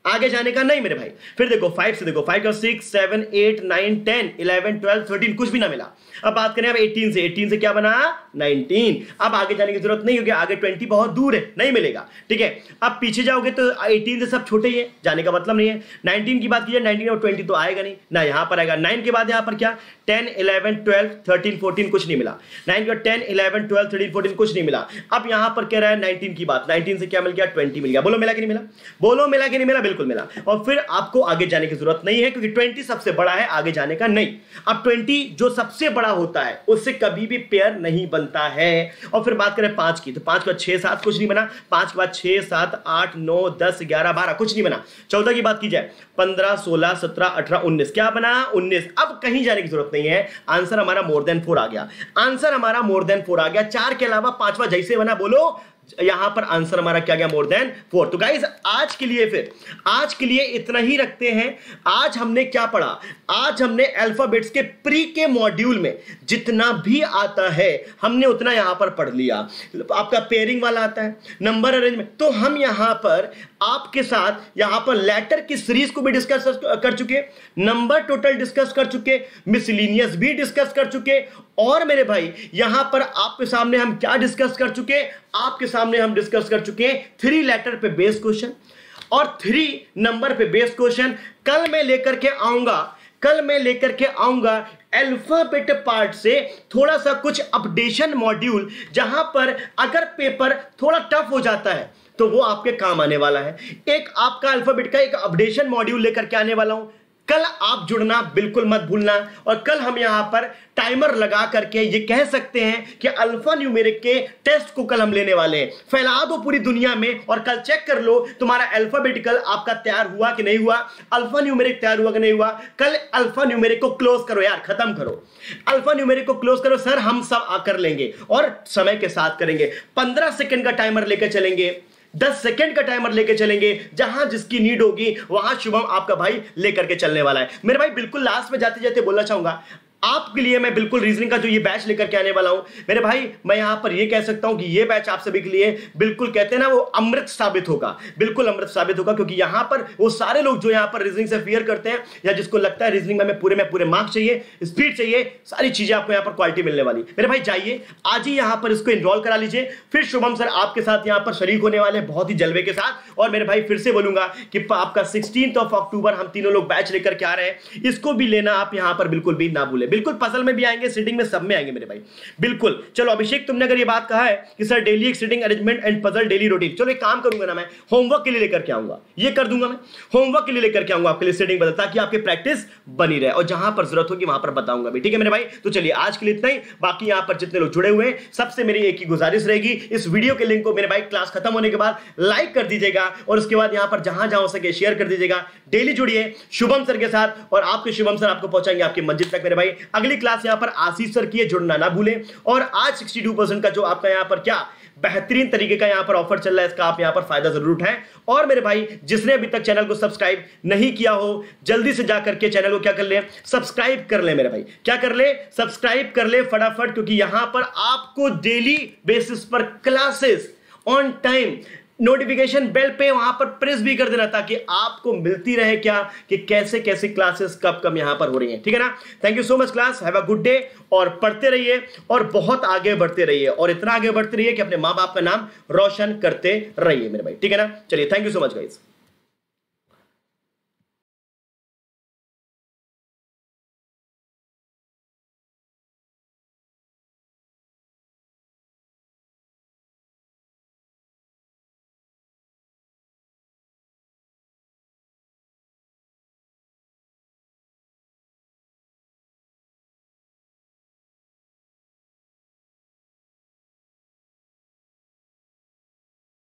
A: आगे जाने का नहीं मेरे भाई। फिर देखो 5 से, देखो 5 का 6 7 8 9 10 11 12 13 कुछ भी ना मिला। अब बात करें अब 18 से, 18 से क्या बना 19। अब आगे जाने की जरूरत नहीं होगी, आगे 20 बहुत दूर है, नहीं मिलेगा, ठीक है। अब पीछे जाओगे तो 18 से सब छोटे ही है, जाने का मतलब नहीं है। 19 की बात कीजिए, 19 और 20 तो आएगा नहीं ना, यहां पर आएगा 9 के बाद यहां पर क्या 10 11 12 13 14 कुछ नहीं मिला। 9 के बाद 10 11 12 13 14 कुछ नहीं मिला। अब यहां पर कह रहा है 19 की बात, 19 से क्या मिल गया 20 मिल गया। बोलो मिला कि नहीं मिला, बोलो मिला कि नहीं मिला, बिल्कुल मिला। और फिर आपको आगे जाने की जरूरत नहीं है क्योंकि 20 सबसे बड़ा है, आगे जाने का नहीं। अब 20 जो सबसे बड़ा होता है उससे कभी भी पेयर नहीं बनता है। और फिर बात करें 5 की, तो 5 के बाद 6 7 कुछ नहीं बना, 5 के बाद 6 7 8 9 10 11 12 कुछ नहीं बना। 14 की बात की जाए 15 16 17 18 19 क्या बना 19। अब कहीं जाने की जरूरत नहीं है, आंसर हमारा मोर देन 4 आ गया, आंसर हमारा मोर देन 4 आ गया। 4 के अलावा पांचवा जैसे बना, बोलो यहां पर आंसर हमारा क्या गया मोर देन 4। तो गाइस आज के लिए, फिर आज के लिए इतना ही रखते हैं। आज हमने क्या पढ़ा, आज हमने अल्फाबेट्स के प्री के मॉड्यूल में जितना भी आता है हमने उतना यहां पर पढ़ लिया। आपका पेयरिंग वाला आता है, नंबर अरेंजमेंट, तो हम यहां पर आपके साथ यहां पर लेटर की सीरीज को भी डिस्कस कर चुके, नंबर टोटल डिस्कस कर चुके, मिसलिनियस भी डिस्कस कर चुके, और मेरे भाई यहां पर आपके सामने हम क्या डिस्कस कर चुके, आपके सामने हम डिस्कस कर चुके हैं 3 लेटर पे बेस्ड क्वेश्चन और 3 नंबर पे बेस्ड क्वेश्चन। कल मैं लेकर के आऊंगा, कल मैं लेकर के आऊंगा अल्फाबेट पार्ट से थोड़ा सा कुछ अपडेशन मॉड्यूल, जहां पर अगर पेपर थोड़ा टफ हो जाता है तो वो आपके काम आने वाला है। एक आपका अल्फाबेट का एक अपडेशन मॉड्यूल लेकर के आने वाला हूं, कल आप जुड़ना बिल्कुल मत भूलना। और कल हम यहां पर टाइमर लगा करके ये कह सकते हैं कि अल्फा न्यूमेरिक के टेस्ट को कल हम लेने वाले हैं। फैला दो पूरी दुनिया में और कल चेक कर लो तुम्हारा अल्फाबेटिकल आपका तैयार हुआ कि नहीं हुआ, अल्फा न्यूमेरिक तैयार हुआ कि नहीं हुआ। कल अल्फा न्यूमेरिक को क्लोज करो यार, खत्म करो, अल्फा न्यूमेरिक को क्लोज करो। सर हम सब आकर लेंगे और समय के साथ करेंगे। 15 सेकंड का टाइमर लेकर चलेंगे, 10 सेकंड का टाइमर लेके चलेंगे, जहां जिसकी नीड होगी वहां शुभम आपका भाई लेकर के चलने वाला है। मेरे भाई बिल्कुल लास्ट में जाते जाते बोलना चाहूंगा आपके लिए, मैं बिल्कुल रीजनिंग का जो ये बैच लेकर के आने वाला हूं मेरे भाई, मैं यहां पर ये कह सकता हूं कि ये बैच आप सभी के लिए बिल्कुल कहते हैं ना वो अमृत साबित होगा, बिल्कुल अमृत साबित होगा। क्योंकि यहां पर वो सारे लोग जो यहां पर रीजनिंग से फियर करते हैं या जिसको लगता है रीजनिंग में पूरे मार्क्स चाहिए, स्पीड चाहिए, सारी चीजें आपको यहां पर क्वालिटी मिलने वाली। मेरे भाई जाइए आज ही यहां पर इसको एनरोल करा लीजिए, फिर शुभम सर आपके साथ यहां पर शरीक होने वाले बहुत ही जलवे के साथ। और मेरे भाई फिर से बोलूंगा कि आपका 16 अक्टूबर हम तीनों लोग बैच लेकर के आ रहे हैं, इसको भी लेना आप यहां पर बिल्कुल भी ना भूले। बिल्कुल पजल में भी आएंगे, सीटिंग में सब में आएंगे मेरे भाई, बिल्कुल। चलो अभिषेक तुमने अगर ये बात कहा है कि सर डेली एक seating arrangement and puzzle daily routine, चलो एक काम करूंगा ना, मैं होमवर्क के लिए लेकर के आऊंगा, ये कर दूंगा, मैं होमवर्क के लिए लेकर के आऊंगा आपके लिए सीटिंग बदल, ताकि आपकी प्रैक्टिस बनी रहे और जहां पर जरूरत होगी वहां पर बताऊंगा भी, ठीक है मेरे भाई। तो चलिए आज के लिए इतना ही, बाकी यहां पर जितने लोग जुड़े हुए हैं सबसे मेरी एक ही गुजारिश रहेगी, इस वीडियो के लिंक को मेरे भाई क्लास खत्म होने के बाद लाइक कर दीजिएगा और उसके बाद यहां पर जहां जहां हो सके शेयर कर दीजिएगा। डेली जुड़िए शुभम सर के साथ और आपके शुभम सर आपको पहुंचाएंगे आपकी मंजिल तक मेरे भाई। अगली क्लास यहां पर आशीष सर की, जुड़ना ना भूलें। और आज 62% का जो आपका यहां पर क्या बेहतरीन तरीके का यहां पर ऑफर चल रहा है, इसका आप यहां पर फायदा जरूर उठाएं। और मेरे भाई जिसने अभी तक चैनल को सब्सक्राइब नहीं किया हो, जल्दी से जाकर के चैनल को क्या कर ले, सब्सक्राइब कर ले मेरे भाई, क्या कर ले, सब्सक्राइब कर ले फटाफट, क्योंकि यहां पर आपको डेली बेसिस पर classes on time notification bell पे वहां पर प्रेस भी कर देना, ताकि आपको मिलती रहे क्या कि कैसे कैसे क्लासेस कब कब यहां पर हो रही हैं, ठीक है ना। Thank you so much class, have a good day. और पढ़ते रहिए और बहुत आगे बढ़ते रहिए, और इतना आगे बढ़ते रहिए कि अपने माँ बाप का नाम रोशन करते रहिए मेरे भाई, ठीक है ना। चलिए thank you so much guys.